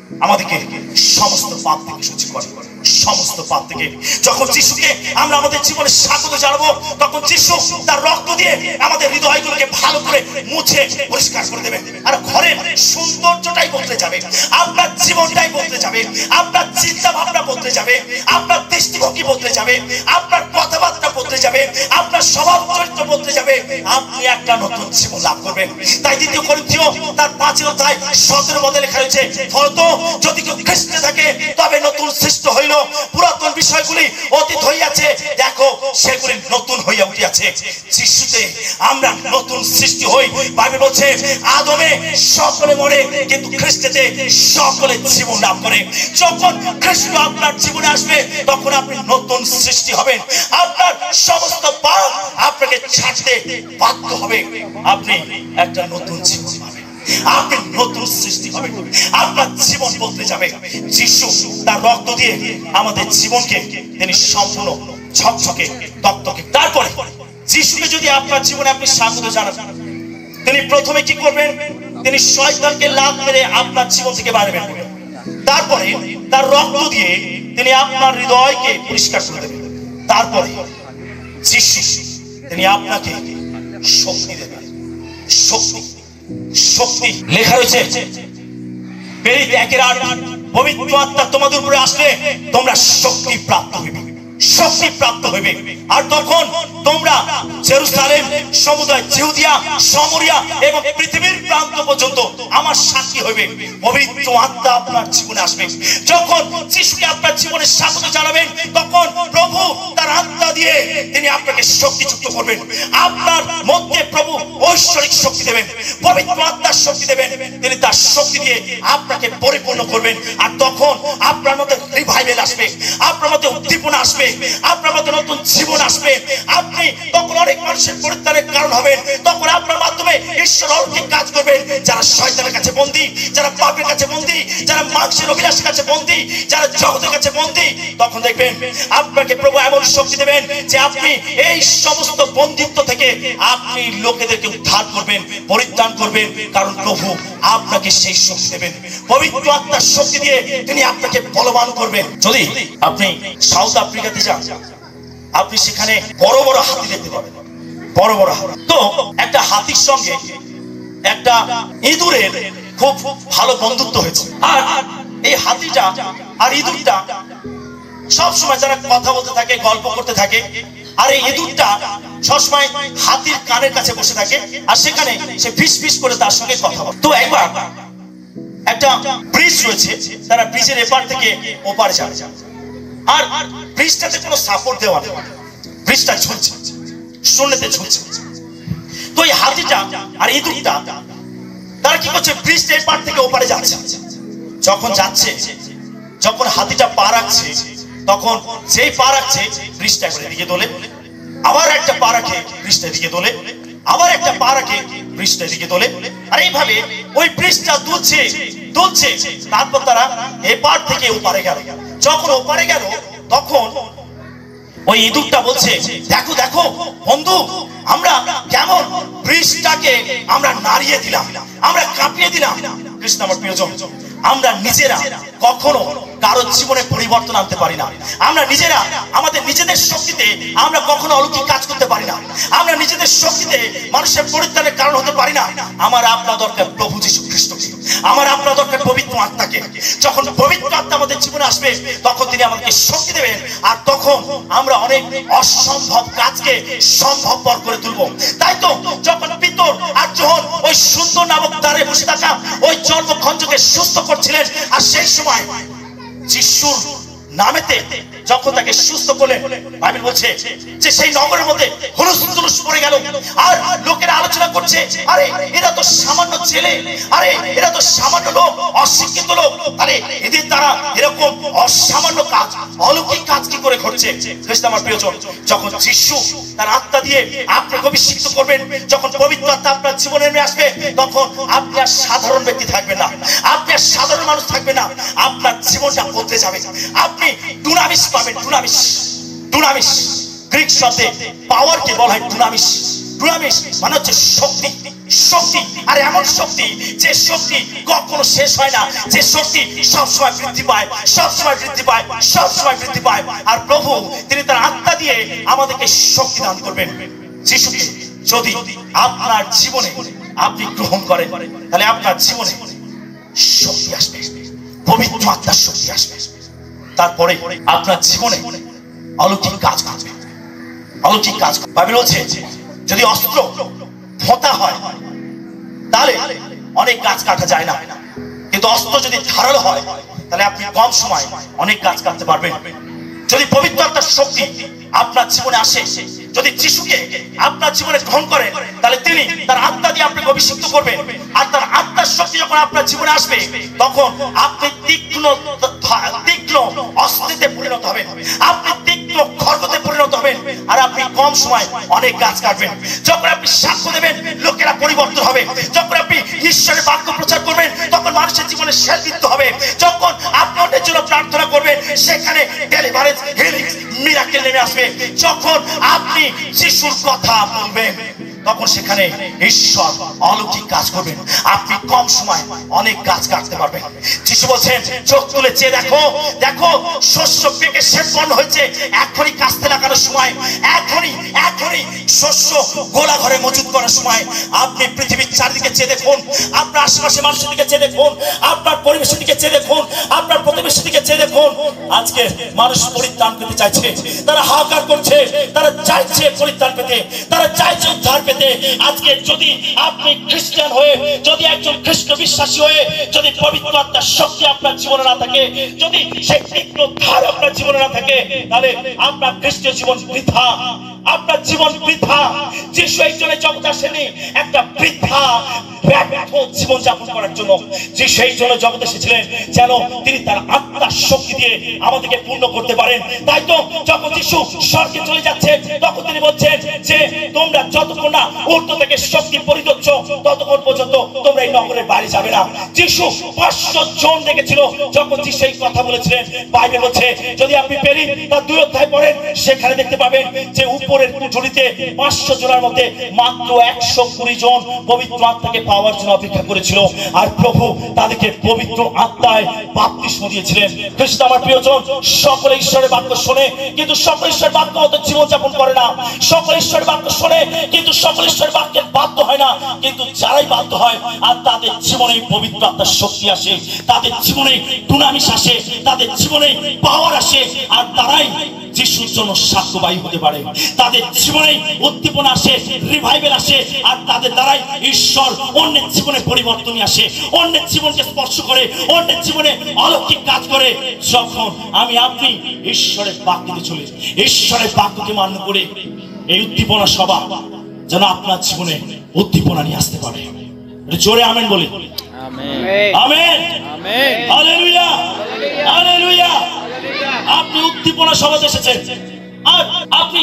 আমাদেরকে সমস্ত পাপ থেকে সূচি করে, সমস্ত পাপ থেকে। যখন যিশুকে আমরা আমাদের জীবনে স্বাগত জানাবো, তখন যিশু তার রক্ত দিয়ে আমাদের হৃদয়গুলোকে ভালো করে মুছে পরিষ্কার করে দেবেন। আর ঘরের সৌন্দর্যটাই বদলে যাবে, আপনার জীবনটাই বদলে যাবে, আপনার চিন্তা ভাবনা বদলে যাবে, আপনার দৃষ্টিভঙ্গি বদলে যাবে, আপনার কথাবার্তা বদলে যাবে, আপনার স্বভাব চরিত্র বদলে যাবে। আপনি একটা নতুন জীবন লাভ করবেন। তাই 2 করিন্থীয় তার 5:17 মধ্যে লেখা রয়েছে, ফলত যদি কেউ খ্রিস্টে থাকে তবে নতুন সৃষ্টি হইল, পুরাতন বিষয়গুলি অতীত হইয়াছে, দেখো সেগুলি নতুন হইয়া উঠিয়াছে। যিশুতে আমরা নতুন সৃষ্টি হই। বাইবেল বলছে আদমে সকলে মরে, কিন্তু খ্রিস্টেতে সকলে জীবন লাভ করে। যখন খ্রিস্ট আপনার জীবনে আসবে, তখন আপনি নতুন সৃষ্টি হবেন। আপনার সমস্ত পাপ আপনাকে ছাড়তে বাধ্য হবে। আপনি একটা নতুন জীবন পাবেন, আপনি নতুন সৃষ্টি হবেন, আপনার জীবন বদলে যাবে। যিশু তার রক্ত দিয়ে আমাদের জীবনকে তিনি সম্পূর্ণ ঝকঝকে তকতকে। তারপরে যিশুকে যদি আপনার জীবনে আপনি স্বাগত জানান, তিনি প্রথমে কি করবেন? তিনি শয়তানকে লাথ মেরে আপনার জীবন থেকে বাইরে বের করবেন। তারপরে তার রক্ত দিয়ে তিনি আপনার হৃদয়কে পরিষ্কার করে দেবেন। তারপরে যিশু তিনি আপনাকে শক্তি দেবেন। শক্তি, শক্তি লেখা রয়েছে প্রেরিত 1:8, পবিত্র আত্মা তোমাদের উপরে আসলে তোমরা শক্তি প্রাপ্ত হইবে, শক্তি প্রাপ্ত হইবে। আর তখন তোমরা জেরুজালেম, সমুদয় জিহুদিয়া, সামরিয়া এবং পৃথিবীর প্রান্ত পর্যন্ত আমার সাক্ষী হইবে। পবিত্র আত্মা আপনার জীবনে আসবে। যখন যিশুকে আপনার জীবনে স্বাগত জানাবেন, তখন প্রভু তার আত্মা দিয়ে তিনি আপনাকে শক্তিযুক্ত করবেন। আপনার মধ্যে প্রভু ঐশ্বরিক শক্তি দেবেন, পবিত্র আত্মার শক্তি দেবেন। তিনি তার শক্তি দিয়ে আপনাকে পরিপূর্ণ করবেন। আর তখন আপনার মধ্যে রিভাইভেল আসবে, আপনার মধ্যে উদ্দীপনা আসবে, আপনার মধ্যে নতুন জীবন আসবে। আপনি তখন অনেক মানুষের পরিত্রাণের কারণ হবেন। তখন আপনার মাধ্যমে ঈশ্বর অলৌকিক কাজ করবেন। যারা শয়তানের কাছে বন্দী, যারা পাপের কাছে বন্দী, যারা মাংসের অভিলাষের কাছে বন্দী, যারা জগতের কাছে বন্দী, তখন দেখবেন আপনাকে প্রভু এমন শক্তি দেবেন যে আপনি এই সমস্ত বন্দিত্ব থেকে আপনি লোকেদেরকে উদ্ধার করবেন, পরিত্রাণ করবেন। কারণ প্রভু আপনাকে সেই শক্তি দেবেন। পবিত্র আত্মার শক্তি দিয়ে তিনি আপনাকে বলবান করবেন। যদি আপনি সাউথ আফ্রিকাতে যান, আপনি সেখানে বড় বড় হাতি দেখতে পাবেন, বড় বড় হাতি। তো একটা হাতির সঙ্গে একটা ইঁদুরের খুব ভালো বন্ধুত্ব হয়েছে। আর এই হাতিটা আর ইঁদুরটা সবসময় যারা কথা বলতে থাকে, গল্প করতে থাকে। আর এই ইঁদুরটা সবসময় হাতির কানের কাছে বসে থাকে, আর সেখানে সে ফিস ফিস করে তার সঙ্গে কথা বলে। তো একবার একটা ব্রিজ রয়েছে, তারা ব্রিজের এপার থেকে ওপার যায়, আর ব্রিজটাতে কোনো সাপোর্ট দেওয়া নেই, ব্রিজটা ঝুলছে, শূন্যতে ঝুলছে। তো এই হাতিটা আর ইঁদুরটা তারা কি করছে? ব্রিজটা এপার থেকে ওপারে যাচ্ছে। যখন যাচ্ছে, যখন হাতিটা পা রাখছে, তখন যেই পা রাখছে ব্রিজটা করে এদিকে তোলে, আবার একটা পা রাখে ব্রিজটা এদিকে তোলে, আবার একটা পা রাখে ব্রিজটা এদিকে তোলে। আর এইভাবে ওই ব্রিজটা দুলছে দুলছে। তারপর তারা এপার থেকে ওপারে গেল। যখন ওপারে গেল, তখন ওই ইঁদুরটা বলছে, দেখো দেখো বন্ধু, আমরা কেমন ব্রিজটাকে আমরা নাড়িয়ে দিলাম, আমরা কাঁপিয়ে দিলাম। কৃষ্ণ আমার প্রিয়জন, আমরা নিজেরা কখনো কারো জীবনে পরিবর্তন আনতে পারি না। আমরা নিজেরা আমাদের নিজেদের শক্তিতে আমরা কখনো অলৌকিক কাজ করতে পারি না। আমরা নিজেদের শক্তিতে মানুষের পরিত্রাণের কারণ হতে পারি না। আমার আপনার দরকার প্রভু যীশু খ্রিস্টকে, আমার আপনার দরকার পবিত্র আত্মাকে। যখন পবিত্র আত্মা আমাদের জীবনে আসবে, তখন তিনি আমাদেরকে শক্তি দেবেন। আর তখন আমরা অনেক অসম্ভব কাজকে সম্ভবপর করে তুলব। তাই তো যখন পিতর আর যোহন ওই সুন্দর নামক দ্বারে বসে থাকা ওই জন্মখঞ্জকে সুস্থ করছিলেন, আর সেই সময় যিশুর নামেতে যখন তাকে সুস্থ করলেন, বাইবেল বলছে যে সেই নগরের মধ্যে হুলুস পড়ে গেল। আর লোকেরা আলোচনা করছে, আরে এরা তো সামান্য ছেলে, আরে এরা তো সামান্য লোক, অশিক্ষিত লোক, আরে এদের দ্বারা এরকম অসামান্য কাজ, অলৌকিক কাজ কি করে ঘটছে? আমার প্রিয়জন, যখন যিশু তার আত্মা দিয়ে আপনাকে অভিষিক্ত করবেন, যখন পবিত্র আত্মা আপনার জীবনে নেমে আসবে, তখন আপনি আর সাধারণ ব্যক্তি থাকবেন না, আপনি আর সাধারণ মানুষ থাকবেন না। আপনার জীবনটা বদলে যাবে। আপনি ডুনামিস পাবেন। ডুনামিস, ডুনামিস গ্রিক শব্দে পাওয়ারকে বলা হয় ডুনামিস। ডুনামিস মানে হচ্ছে শক্তি। শক্তি আর এমন শক্তি যে শক্তি কখনো শেষ হয় না, যে শক্তি সবসময় বৃদ্ধি পায়, সবসময় বৃদ্ধি পায়, সবসময় বৃদ্ধি পায়। আর প্রভু তিনি তার আত্মা দিয়ে আমাদেরকে শক্তি দান করবেন। যিশুকে যদি আপনার জীবনে আপনি গ্রহণ করেন তাহলে আপনার জীবনে শক্তি আসবে, পবিত্র আত্মার শক্তি আসবে। তারপরে আপনার জীবনে অলৌকিক কাজ করবে, অলৌকিক কাজ। বাইবেল বলছে যদি অস্ত্র ভোঁতা হয় তাহলে অনেক গাছ কাটা যায় না, কিন্তু অস্ত্র যদি ধারালো হয় তাহলে আপনি কম সময় অনেক গাছ কাটতে পারবেন। যদি পবিত্র আত্মার শক্তি আপনার জীবনে আসে, যদি যিশুকে আপনার জীবনে গ্রহণ করেন তাহলে তিনি তার আত্মা দিয়ে আপনাকে অভিষিক্ত করবেন। আর তার আত্মার শক্তি যখন আপনার জীবনে আসবে তখন আপনি তীক্ষ্ণ অস্ত্রে পরিণত হবেন, আপনি তীক্ষ্ণ খড়গতে পরিণত হবেন, আর আপনি কম সময় অনেক গাছ কাটবেন। যখন আপনি সাক্ষ্য দেবেন লোকেরা পরিবর্তন হবে, যখন আপনি ঈশ্বরের বাক্য প্রচার করবেন তখন মানুষের জীবনে শেলবৃদ্ধ হবে, যখন আপনি অন্যের জন্য প্রার্থনা করবেন সেখানে ডেলিভারেন্স, হিলিং, মিরাকেল নেমে আসবে। যখন আপনি যিশুর কথা বলবেন তখন সেখানে ঈশ্বর অলৌকিক কাজ করবেন, আপনি কম সময় অনেক গাছ কাটতে পারবেন। যিশু বলছেন চোখ তুলে চেয়ে দেখো, দেখো শস্য পেকে শেষ বন্ধ হয়েছে, এখনই কাস্তে লাগানোর সময়, এখনই শস্য গোলা ঘরে মজুদ করার সময়। আপনি পৃথিবীর চারিদিকে চেয়ে দেখুন, আপনার আশেপাশে মানুষের দিকে চেয়ে দেখুন, আপনার পরিবেশের দিকে চেয়ে দেখুন, আপনার প্রতিবেশীর দিকে চেয়ে দেখুন। আজকে মানুষ পরিত্রাণ পেতে চাইছে, তারা হাহাকার করছে, তারা চাইছে পরিত্রাণ পেতে, তারা চাইছে উদ্ধার পেতে। আজকে যদি আপনি খ্রিস্টান হয়ে, যদি একজন খ্রিস্ট বিশ্বাসী হয়ে যদি পবিত্র আত্মার শক্তি আপনার জীবনে না থাকে, যদি সেই তীক্ষ্ণ ধার আপনার জীবনে না থাকে তাহলে আপনার খ্রিস্টীয় জীবন বৃথা, আপনার জীবন বৃথা। যিশু এই জন্য জগতে আসেনি একটা বৃথা জীবন যাপন করার জন্য। যিশু এই জন্য জগতে এসেছিলেন যেন তিনি তার আত্মার শক্তি দিয়ে আমাদেরকে পূর্ণ করতে পারেন। তাই তো যখন যিশু স্বর্গে চলে যাচ্ছে তখন তিনি বলছেন যে তোমরা যতক্ষণ না ঊর্ধ্ব থেকে শক্তি পরিদচ্ছ ততক্ষণ পর্যন্ত তোমরা এই নগরের বাইরে যাবে না। যিশু 500 জন দেখেছিল যখন যিশু এই কথা বলেছিলেন। বাইবেল বলছে যদি আপনি পেরি তার 2 অধ্যায় পড়েন সেখানে দেখতে পাবেন যে উপরের কুঠুরিতে 500 জনের মধ্যে মাত্র 120 জন পবিত্র আত্মাকে পাওয়ার জন্য অপেক্ষা করেছিল, আর প্রভু তাদেরকে পবিত্র আত্মায় বাপ্তিস্ম দিয়েছিলেন। খ্রিস্ট আমার প্রিয়জন, সকলে ঈশ্বরের বাক্য শোনে কিন্তু সকল ঈশ্বরের বাক্য মতো জীবন যাপন করে না। সকল ঈশ্বরের বাক্য শোনে কিন্তু সকল ঈশ্বরের বাক্যের বাধ্য হয় না। কিন্তু যারাই বাধ্য হয় আর তাদের জীবনে পবিত্র আত্মার শক্তি আসে, তাদের জীবনে ডুনামিস আসে, তাদের জীবনে পাওয়ার আসে, আর তারাই যিশুর জন্য সাক্ষ্যবাহী হতে পারে। তাদের জীবনে উদ্দীপনা আসে, রিভাইভাল আসে, আর তাদের দ্বারাই ঈশ্বর অন্যের জীবনে পরিবর্তন আসে, অন্যের জীবনকে স্পর্শ করে, অন্যের জীবনে অলৌকিক কাজ করে। যখন আমি আপনি ঈশ্বরের বাক্যে চলে, ঈশ্বরের বাক্যকে মান্য করে এই উদ্দীপনা সভা যেন আপনার জীবনে উদ্দীপনা নিয়ে আসতে পারে। জোরে আমেন বলি। Amen, amen, hallelujah, hallelujah. আপনি উদ্দীপনা সভাতে এসেছেন আর আপনি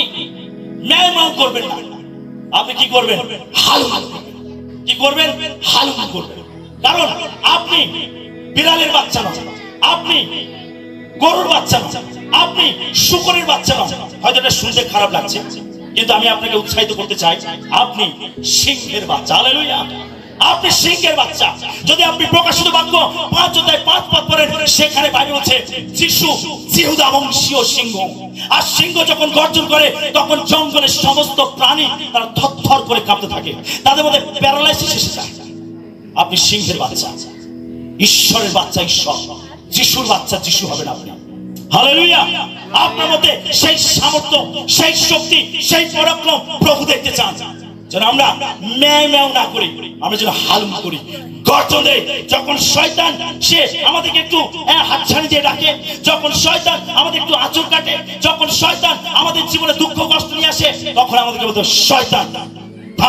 ম্যাও করবেন না, আপনি কি করবেন? হালুম। কি করবেন? হালুম করবেন। কারণ আপনি বিড়ালের বাচ্চা নন, আপনি গরুর বাচ্চা নন, আপনি শূকরের বাচ্চা নন। হয়তো এটা শুনতে খারাপ লাগছে কিন্তু আমি আপনাকে উৎসাহিত করতে চাই, আপনি সিংহের বাচ্চা। হালেলুয়া, আপনি সিংহের বাচ্চা। যদি আপনি প্রকাশিত বাক্য 5 অধ্যায় 5 পদ পড়েন সেখানে বাইবেল বলছে যিশু জিহুদা বংশীয় সিংহ। আর সিংহ যখন গর্জন করে তখন জঙ্গলের সমস্ত প্রাণী তারা থরথর করে কাঁপতে থাকে, তাদের মধ্যে প্যারালাইসিস এসে যায়। আপনি সিংহের বাচ্চা, ঈশ্বরের বাচ্চা ঈশ্বর, যিশুর বাচ্চা যিশু হবেন আপনি। হালেলুয়া। আপনার মধ্যে সেই সামর্থ্য, সেই শক্তি, সেই পরাক্রম প্রভু দেখতে চান। যেন আমরা ম্যাও না করি, আমরা যেন হালুম করি, গর্জন দেই। যখন শয়তান সে আমাদেরকে একটু হাতছানি দিয়ে ডাকে, যখন শয়তান আমাদের একটু আঁচড় কাটে, যখন শয়তান আমাদের জীবনে দুঃখ কষ্ট নিয়ে আসে, তখন আমাদেরকে বলতে শয়তান থাম,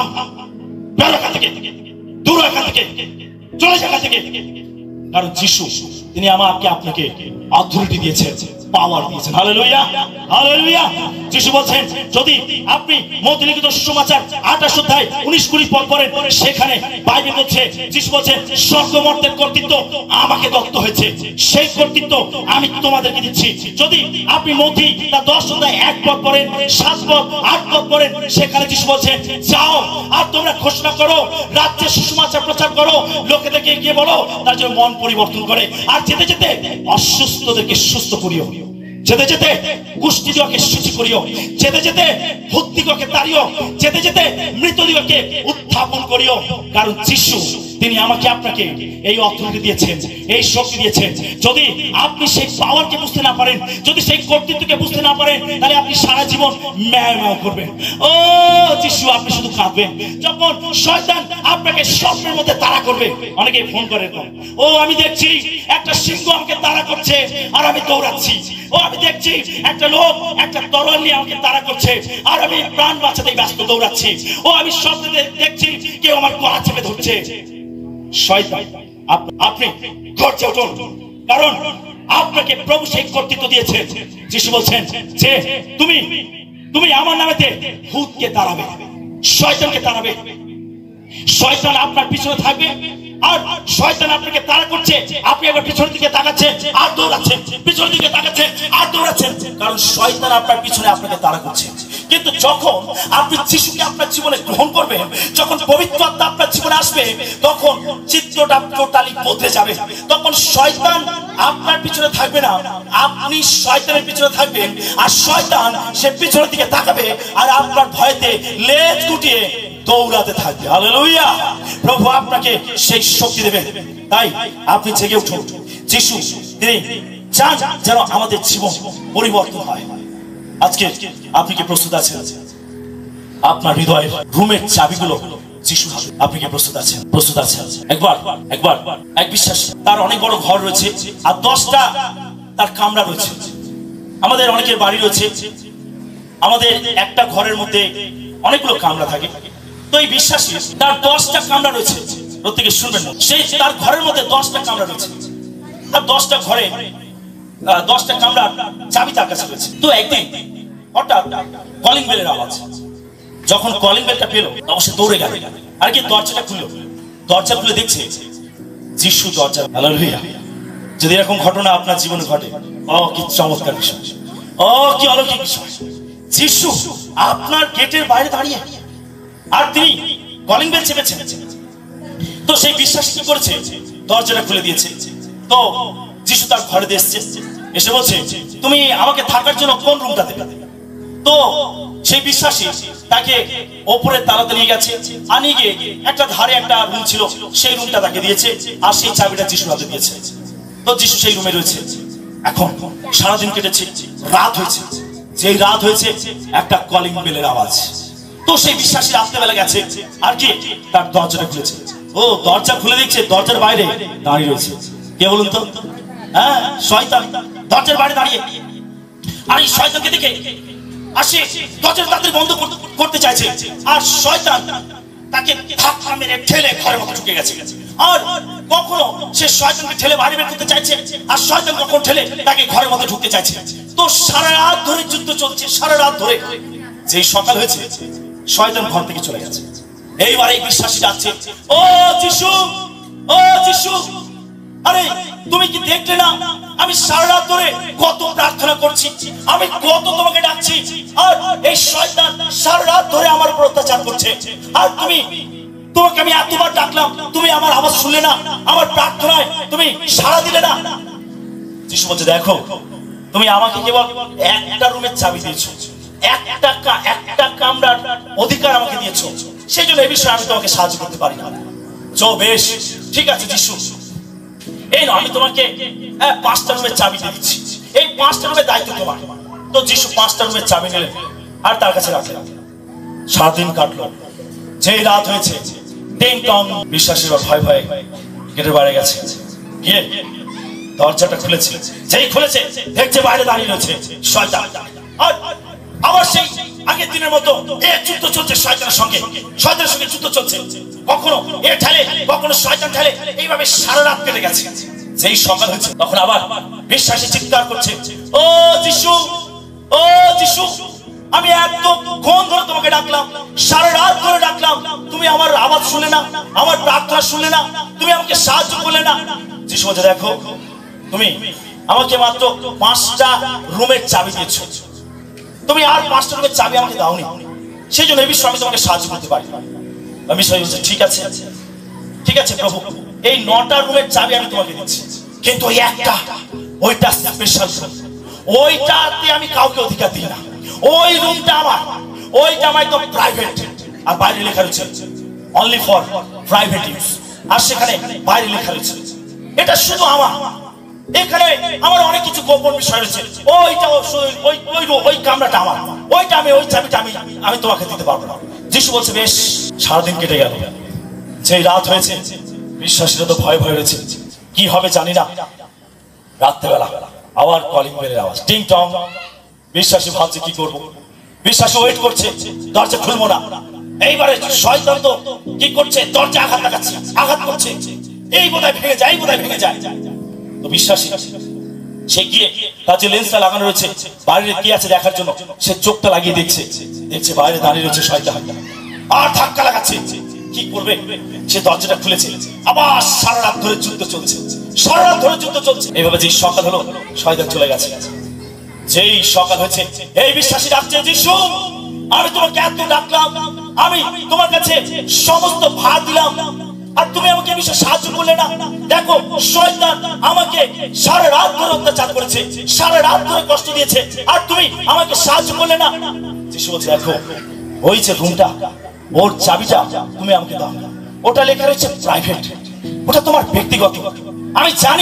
বের এখান থেকে, দূর এখান থেকে, চলে যা এখান থেকে। কারণ যিশু তিনি আমাকে আপনাকে অথরিটি দিয়েছেন, পাওয়ার দিয়েছেন। Hallelujah, hallelujah. যিশু বলছেন যদি আপনি মথি লিখিত সুসমাচার 28 অধ্যায় 19-20 পদ পড়েন, সেখানে বাইবেল বলছে, যিশু বলছেন স্বর্গমর্তের কর্তৃত্ব আমাকে দত্ত হয়েছে, সেই কর্তৃত্ব আমি তোমাদেরকে দিচ্ছি। যদি আপনি মথি তার 10 অধ্যায় 1 পদ পড়েন, 7 পদ 8 পদ পড়েন, সেখানে যিশু বলছেন যাও আর তোমরা ঘোষণা করো, রাজ্যের সুসমাচার প্রচার করো, লোকেদেরকে গিয়ে বলো তার জন্য মন পরিবর্তন করে, আর যেতে যেতে অসুস্থদেরকে সুস্থ করিও, যেতে যেতে কুষ্ঠিদিগকে সুচি করিও, যেতে যেতে ভূতদিগকে তাড়িও, যেতে যেতে মৃতদিগকে উত্থাপন করিও। কারণ যিশু তিনি আমাকে আপনাকে এই অথরিটি দিয়েছেন, এই শক্তি দিয়েছেন। যদি আপনি সেই পাওয়ারকে বুঝতে না পারেন, যদি সেই কর্তৃত্বকে বুঝতে না পারেন, তাহলে আপনি সারা জীবন ম্যাও করবেন। ও যিশু, আপনি শুধু কাঁদবেন যখন শয়তান আপনাকে স্বপ্নের মধ্যে তাড়া করবে। অনেকে ফোন করে, ও আমি দেখছি একটা সিংহ আমাকে তাড়া করছে আর আমি দৌড়াচ্ছি, ও আমি দেখছি একটা লোক একটা তরোয়াল নিয়ে আমাকে তাড়া করছে আর আমি প্রাণ বাঁচাতেই ব্যস্ত দৌড়াচ্ছি, ও আমি স্বপ্নে দেখছি কেউ আমার গলা চেপে ধরছে। শয়তান, আপনি গর্জে উঠুন, কারণ আপনাকে প্রভু সেই কর্তৃত্ব দিয়েছে। যিশু বলছেন যে তুমি আমার নামেতে ভূতকে তাড়াবে, শয়তানকে তাড়াবে। শয়তান আপনার পিছনে থাকবে আর শয়তান আপনাকে তাড়া করছে, আপনি একবার পিছনের দিকে তাকাচ্ছেন আর দৌড়াচ্ছেন, পিছনের দিকে তাকাচ্ছেন আর দৌড়াচ্ছেন, কারণ শয়তান আপনার পিছনে আপনাকে তাড়া করছে। কিন্তু যখন আপনি যিশুকে আপনার জীবনে গ্রহণ করবেন, যখন পবিত্র আত্মা আপনার জীবনে আসবে, তখন চিত্রটা টোটালি বদলে যাবে। তখন শয়তান আপনার পিছনে থাকবে না, আপনি শয়তানের পিছনে থাকবেন, আর শয়তান সে পিছনের দিকে তাকাবে আর আপনার ভয়তে লেজ গুটিয়ে দৌড়াতে থাকবে। হালেলুয়া! প্রভু আপনাকে সেই শক্তি দেবে। তাই আপনি জেগে উঠুন। যিশু তিনি চান যেন আমাদের জীবন পরিবর্তন হয়। আজকে আপনি কি প্রস্তুত আছেন? আপনার হৃদয়ের রুমের চাবিগুলো যিশু হাতে। আপনি কি প্রস্তুত আছেন? প্রস্তুত আছেন? একবার এক বিশ্বাস, তার অনেক বড় ঘর রয়েছে আর 10টা তার কামরা রয়েছে। আমাদের অনেকের বাড়ি রয়েছে, আমাদের একটা ঘরের মধ্যে অনেকগুলো কামরা থাকে। তো এই বিশ্বাসী তার 10টা কামরা রয়েছে। প্রত্যেকে শুনবেন, সেই তার ঘরের মধ্যে 10টা কামরা রয়েছে আর 10টা ঘরে 10টা কামরার চাবি তার কাছে রয়েছে। তো একদিন হঠাৎ কলিং বেলের আওয়াজ, যখন কলিং বেলটা পেল তখন সে দৌড়ে গেল আর কি দরজাটা খুললো। দরজা খুলে দেখছে যিশু দরজা। হালেলুয়া! যদি এরকম ঘটনা আপনার জীবনে ঘটে, ও কি চমৎকার বিষয়, ও কি অলৌকিক বিষয়। যিশু আপনার গেটের বাইরে দাঁড়িয়ে আর তিনি কলিং বেল চেপেছেন। তো সেই বিশ্বাস কি করেছে, দরজাটা খুলে দিয়েছে। তো যিশু তার ঘরে এসে বলছে তুমি আমাকে থাকার জন্য কোন রুমটা দেবে? তো সেই বিশ্বাসী তাকে ওপরে তালাতে নিয়ে গেছে, আর নিয়ে গিয়ে একটা ধারে একটা রুম ছিল, সেই রুমটা তাকে দিয়েছে আর সেই চাবিটা যিশুর হাতে দিয়েছে। তো যিশু সেই রুমে রয়েছে। এখন সারাদিন কেটেছে, রাত হয়েছে। যেই রাত হয়েছে একটা কলিং বেলের আওয়াজ। তো সেই বিশ্বাসী রাত্রেবেলা গেছে আর কি তার দরজাটা খুলেছে। ও দরজা খুলে দেখছে দরজার বাইরে দাঁড়িয়ে রয়েছে কে বলুন তো? হ্যাঁ, শয়তান দরজার বাইরে দাঁড়িয়ে। আর এই শয়তানকে দেখে আসে দরজাটা তাড়াতাড়ি বন্ধ করতে চাইছে, আর শয়তান তাকে ধাক্কা মেরে ঠেলে ঘরের মধ্যে ঢুকে গেছে। আর কখনো সে শয়তানকে ঠেলে বাইরে বের করতে চাইছে, আর শয়তান কখন ঠেলে তাকে ঘরের মধ্যে ঢুকতে চাইছে। তো সারা রাত ধরে যুদ্ধ চলছে, সারা রাত ধরে। যেই সকাল হয়েছে শয়তান ঘর থেকে চলে গেছে। এইবার এই বিশ্বাসী যাচ্ছে, ও যিশু, ও যিশু, আরে তুমি কি দেখলে না আমি সারা রাত ধরে কত প্রার্থনা করছি, আমি কত তোমাকে ডাকছি, আর এই শয়তান সারা রাত ধরে আমার উপর অত্যাচার করছে, আর তোমাকে আমি এতবার ডাকলাম তুমি আমার আওয়াজ শুনলে না, আমার প্রার্থনায় তুমি সাড়া দিলে না। যিশু বলছে দেখো, তুমি আমাকে কেবল একটা রুমের চাবি দিয়েছো, একটা কামরার অধিকার আমাকে দিয়েছো, সেই জন্য এই বিষয়ে আমি তোমাকে সাহায্য করতে পারি না। চো বেশ, ঠিক আছে যিশু, এই না আমি তোমাকে 5টা রুমের চাবি দিয়ে দিচ্ছি, এই 5টা রুমের দায়িত্ব তোমার। তো যিশু 5টা রুমের চাবি নিলেন আর তার কাছে রাখলেন। সারাদিন কাটলো। যেই রাত হয়েছে টিং টং, বিশ্বাসীরা ভয় ভয়ে গেটের বাইরে গেছে, গিয়ে দরজাটা খুলেছে। যেই খুলেছে দেখছে বাইরে দাঁড়িয়ে রয়েছে শয়তান। আর আবার সেই আগের দিনের মতো যুদ্ধ চলছে শয়তানের সঙ্গে যুদ্ধ চলছে। কখনো এ ঠেলে, কখনো শয়তান ঠেলে, এইভাবে সারা রাত কেটে গেছে। যেই সকাল হয়েছে তখন আবার বিশ্বাসী চিৎকার করছে, ও যিশু, ও যিশু, আমি এতক্ষণ ধরে তোমাকে ডাকলাম, সারা রাত ধরে ডাকলাম, তুমি আমার আওয়াজ শুনলে না, আমার প্রার্থনা শুনলে না, তুমি আমাকে সাহায্য করলে না। যিশু বলছে, দেখো তুমি আমাকে মাত্র 5টা রুমের চাবি দিয়েছো, তুমি আর 5টা রুমের চাবি আমাকে দাওনি, সেই জন্য এই বিষয়ে আমি তোমাকে সাহায্য করতে পারি। আমি বলছি, ঠিক আছে ঠিক আছে প্রভু, এই 9টা রুমের চাবি আমি তোমাকে দিচ্ছি, কিন্তু ওই একটা, ওইটা স্পেশাল, ওইটাতে আমি কাউকে অধিকার দিই না, ওই রুমটা আমার, ওইটা আমার একদম প্রাইভেট। আর বাইরে লেখা রয়েছে অনলি ফর প্রাইভেট ইউজ, আর সেখানে বাইরে লেখা রয়েছে এটা শুধু আমার, এখানে আমার অনেক কিছু গোপন বিষয় রয়েছে, ওইটা ওই কামরাটা আমার, ওইটা আমি, ওই চাবিটা আমি তোমাকে দিতে পারবো না। যিশু বলছে, বেশ। সারাদিন কেটে গেল, যেই রাত হয়েছে, বিশ্বাসীরা তো ভয় ভয় রয়েছে, কি হবে জানি না। রাত্রেবেলা আবার কলিং বেলের আওয়াজ, টিং টং। বিশ্বাসী ভাবছে কি করবো, বিশ্বাসী ওয়েট করছে, দরজা খুলবো না। এইবারে শয়তান তো কি করছে, দরজা আঘাত লাগাচ্ছে, আঘাত করছে, এই বোধহয় ভেঙে যায়, এই বোধহয় ভেঙে যায়। তো বিশ্বাসী সে গিয়ে তার যে লেন্সটা লাগানো রয়েছে বাইরে কি আছে দেখার জন্য, সে চোখটা লাগিয়ে দেখছে, বাইরে দাঁড়িয়ে রয়েছে শয়তান, আর ধাক্কা লাগাচ্ছে। কি করবে, সে দরজাটা খুলেছে, আবার সারা রাত ধরে যুদ্ধ চলছে, সারা রাত ধরে যুদ্ধ চলছে। এইভাবে যে সকাল হলো, শয়তান চলে গেছে। যেই সকাল হয়েছে, এই বিশ্বাসী ডাকছে, যিশু আমি তোমাকে এত ডাকলাম, আমি তোমার কাছে সমস্ত ভার দিলাম, আর তুমি আমাকে এই বিষয়ে সাহায্য করলে না। দেখো শয়তান আমাকে সারা রাত ধরে অত্যাচার করেছে, সারা রাত ধরে কষ্ট দিয়েছে, আর তুমি আমাকে সাহায্য করলে না। যিশু বলছে, দেখো ওই যে রুমটা, ওর চাবিটা তুমি আমাকে দাও, ওটা লেখা রয়েছে প্রাইভেট, ওটা তোমার ব্যক্তিগত। আমি জানি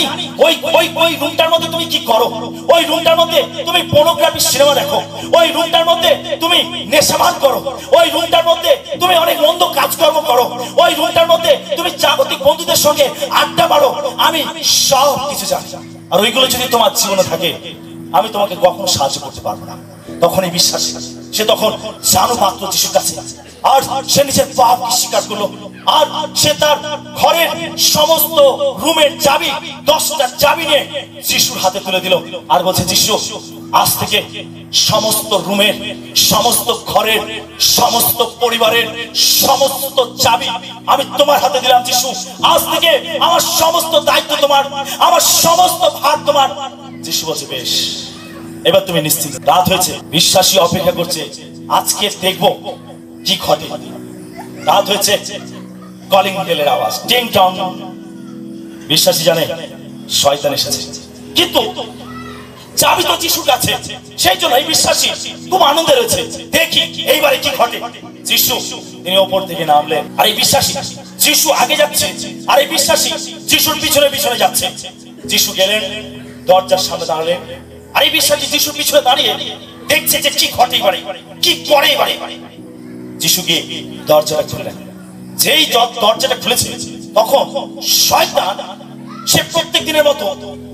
ওই রুমটার মধ্যে তুমি কি করো, ওই রুমটার মধ্যে তুমি পর্নোগ্রাফি সিনেমা দেখো, ওই রুমটার মধ্যে তুমি নেশাভান করো, ওই রুমটার মধ্যে তুমি অনেক মন্দ কাজকর্ম করো, ওই রুমটার মধ্যে তুমি জাগতিক বন্ধুদের সঙ্গে আড্ডা মারো, আমি সব কিছু জানি। আর ওইগুলো যদি তোমার জীবনে থাকে, আমি তোমাকে কখনো সাহায্য করতে পারবো না। তখন এই বিশ্বাসী সে তখন জানো মাত্র যিশুর কাছে, আর সে নিজের পাপকে স্বীকার করলো, আর সে তার ঘরের সমস্ত রুমের চাবি, 10টা চাবি নিয়ে যিশুর হাতে তুলে দিল, আর বলছে, যিশু আজ থেকে সমস্ত রুমের, সমস্ত ঘরের, সমস্ত পরিবারের সমস্ত চাবি আমি তোমার হাতে দিলাম। যিশু আজ থেকে আমার সমস্ত দায়িত্ব তোমার, আমার সমস্ত ভার তোমার। যিশু বলছে, বেশ, এবার তুমি নিশ্চিত। রাত হয়েছে, বিশ্বাসী অপেক্ষা করছে, আজকে দেখবো কি ঘটে। রাত হয়েছে, কলিং বেলের আওয়াজ, টিং টং। বিশ্বাসী জানে শয়তান এসেছে, কিন্তু চাবি তো যিশুর কাছে, সেই জন্য এই বিশ্বাসী খুব আনন্দে রয়েছে, দেখি এইবারে কি ঘটে। যিশু তিনি ওপর থেকে নামলেন, আর এই বিশ্বাসী, যিশু আগে যাচ্ছে, আর এই বিশ্বাসী যিশুর পিছনে পিছনে যাচ্ছে। যিশু গেলেন, দরজার সামনে দাঁড়ালেন, আর এই বিশ্বাসী যিশুর পিছনে দাঁড়িয়ে দেখছে যে কি ঘটে এবারে, কি করে এবারে। যিশু গিয়ে দরজাটা খুললেন, যেই দরজাটা খুলেছে, তখন শয়তান সে প্রত্যেক দিনের মতো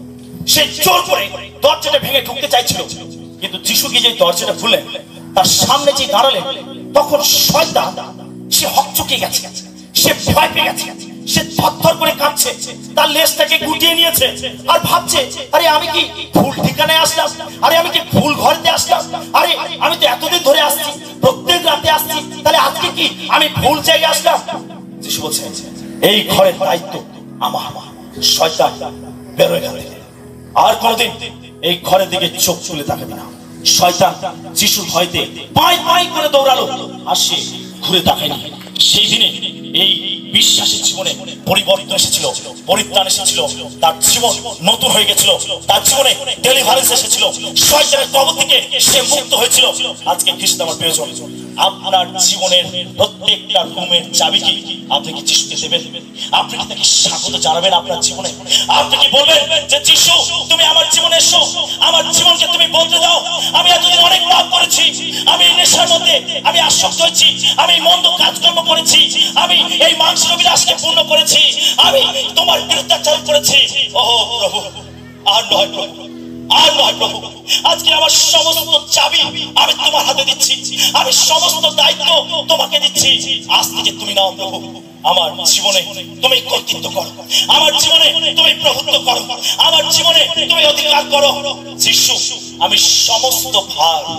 সে জোর করে দরজাটা ভেঙে ঢুকতে চাইছিল, কিন্তু যিশু গিয়ে যে দরজাটা খুললেন, তার সামনে যে দাঁড়ালেন, তখন শয়তান সে হকচকে গেছে, সে ভয় পেয়ে গেছে, সে থরথর করে কাঁপছে, তার লেজটাকে গুটিয়ে নিয়েছে, আর ভাবছে, আরে আমি কি ভুল ঠিকানায় আসলাম, আরে আমি কি ভুল ঘরেতে আসলাম, আরে আমি তো এতদিন ধরে আসছি, প্রত্যেক রাতে আসছি, তাহলে আজকে কি আমি ভুল জায়গায় আসলাম। যিশু বলছে, এই ঘরের দায়িত্ব আমার। শয়তান বেরোয় এখান থেকে, আর কোনোদিন এই ঘরের দিকে চোখ তুলে তাকাবে না। শয়তান যিশুর ভয়তে পাই পাই করে দৌড়ালো, আর সে ঘুরে তাকায়নি। সেই দিনে এই বিশ্বাসের জীবনে পরিবর্তন এসেছিল, পরিত্রাণ এসেছিল, তার জীবন নতুন হয়ে গেছিল, তার জীবনে ডেলিভারেন্স এসেছিল, শয়তানের কবল থেকে সে মুক্ত হয়েছিল। আজকে খ্রিস্ট আমার প্রিয়জন, আপনার জীবনের প্রত্যেকটা রুমের চাবি কি আপনি কি যিশুকে দেবেন? আপনি কি তাকে স্বাগত জানাবেন আপনার জীবনে? আপনি কি বলবেন যে যিশু তুমি আমার জীবনে এসো, আমার জীবনকে তুমি বদলে দাও, আমি এতদিন অনেক পাপ করেছি, আমি এই নেশার মধ্যে আমি আসক্ত হয়েছি, আমি মন্দ কাজকর্ম করেছি, আমি এই মাংসের অভিলাষকে পূর্ণ করেছি, আমি তোমার বিরুদ্ধাচার করেছি। ও প্রভু, আর নয় প্রভু, আর নয় প্রভু, আজকে আমার সমস্ত চাবি আমি তোমার হাতে দিচ্ছি, আমি সমস্ত দায়িত্ব তোমাকে দিচ্ছি। আজ থেকে তুমি নাও প্রভু, আমার জীবনে তুমি কর্তৃত্ব করো, আমার জীবনে তুমি প্রভুত্ব করো, আমার জীবনে তুমি অধিকার করো। যিশু আমি সমস্ত ভার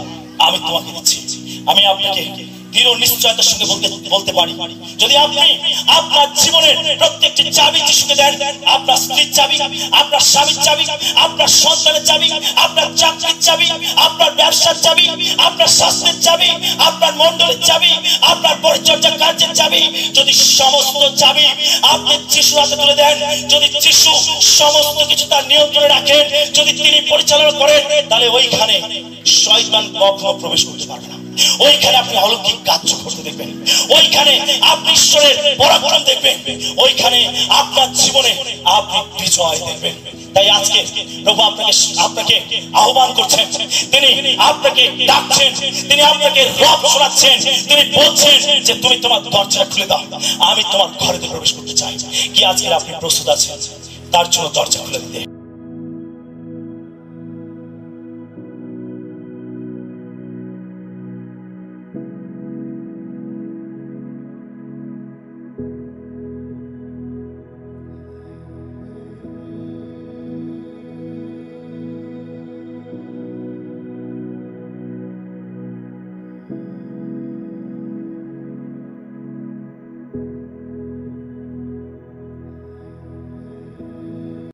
আমি তোমাকে দিচ্ছি। আমি আপনাকে দৃঢ় নিশ্চয়তার সঙ্গে বলতে পারি, যদি আপনি আপনার জীবনের প্রত্যেকটি চাবি যিশুকে দেন, আপনার স্ত্রীর চাবি, আপনার স্বামীর চাবি, আপনার সন্তানের চাবি, আপনার চাকরির চাবি, আপনার ব্যবসার চাবি, আপনার স্বাস্থ্যের চাবি, আপনার মণ্ডলের চাবি, আপনার পরিচর্যা কার্যের চাবি, যদি সমস্ত চাবি আপনি যিশুর হাতে তুলে দেন, যদি যিশু সমস্ত কিছু তার নিয়ন্ত্রণে রাখেন, যদি তিনি পরিচালনা করেন, তাহলে ওইখানে শয়তান কখনো প্রবেশ করতে পারবে না। ওইখানে আপনি অলৌকিক কার্য করতে দেখবেন, ওইখানে আপনি ঈশ্বরের পরাক্রম দেখবেন, ওইখানে আপনার জীবনে আপনি বিজয় দেখবেন। তাই আজকে প্রভু আপনাকে আহ্বান করছেন, তিনি আপনাকে ডাকছেন, তিনি আপনাকে রব শোনাচ্ছেন, তিনি বলছেন যে তুমি তোমার দরজা খুলে দাও, আমি তোমার ঘরে প্রবেশ করতে চাই। কি আজকে আপনি প্রস্তুত আছেন তার জন্য দরজা খুলে দিতে?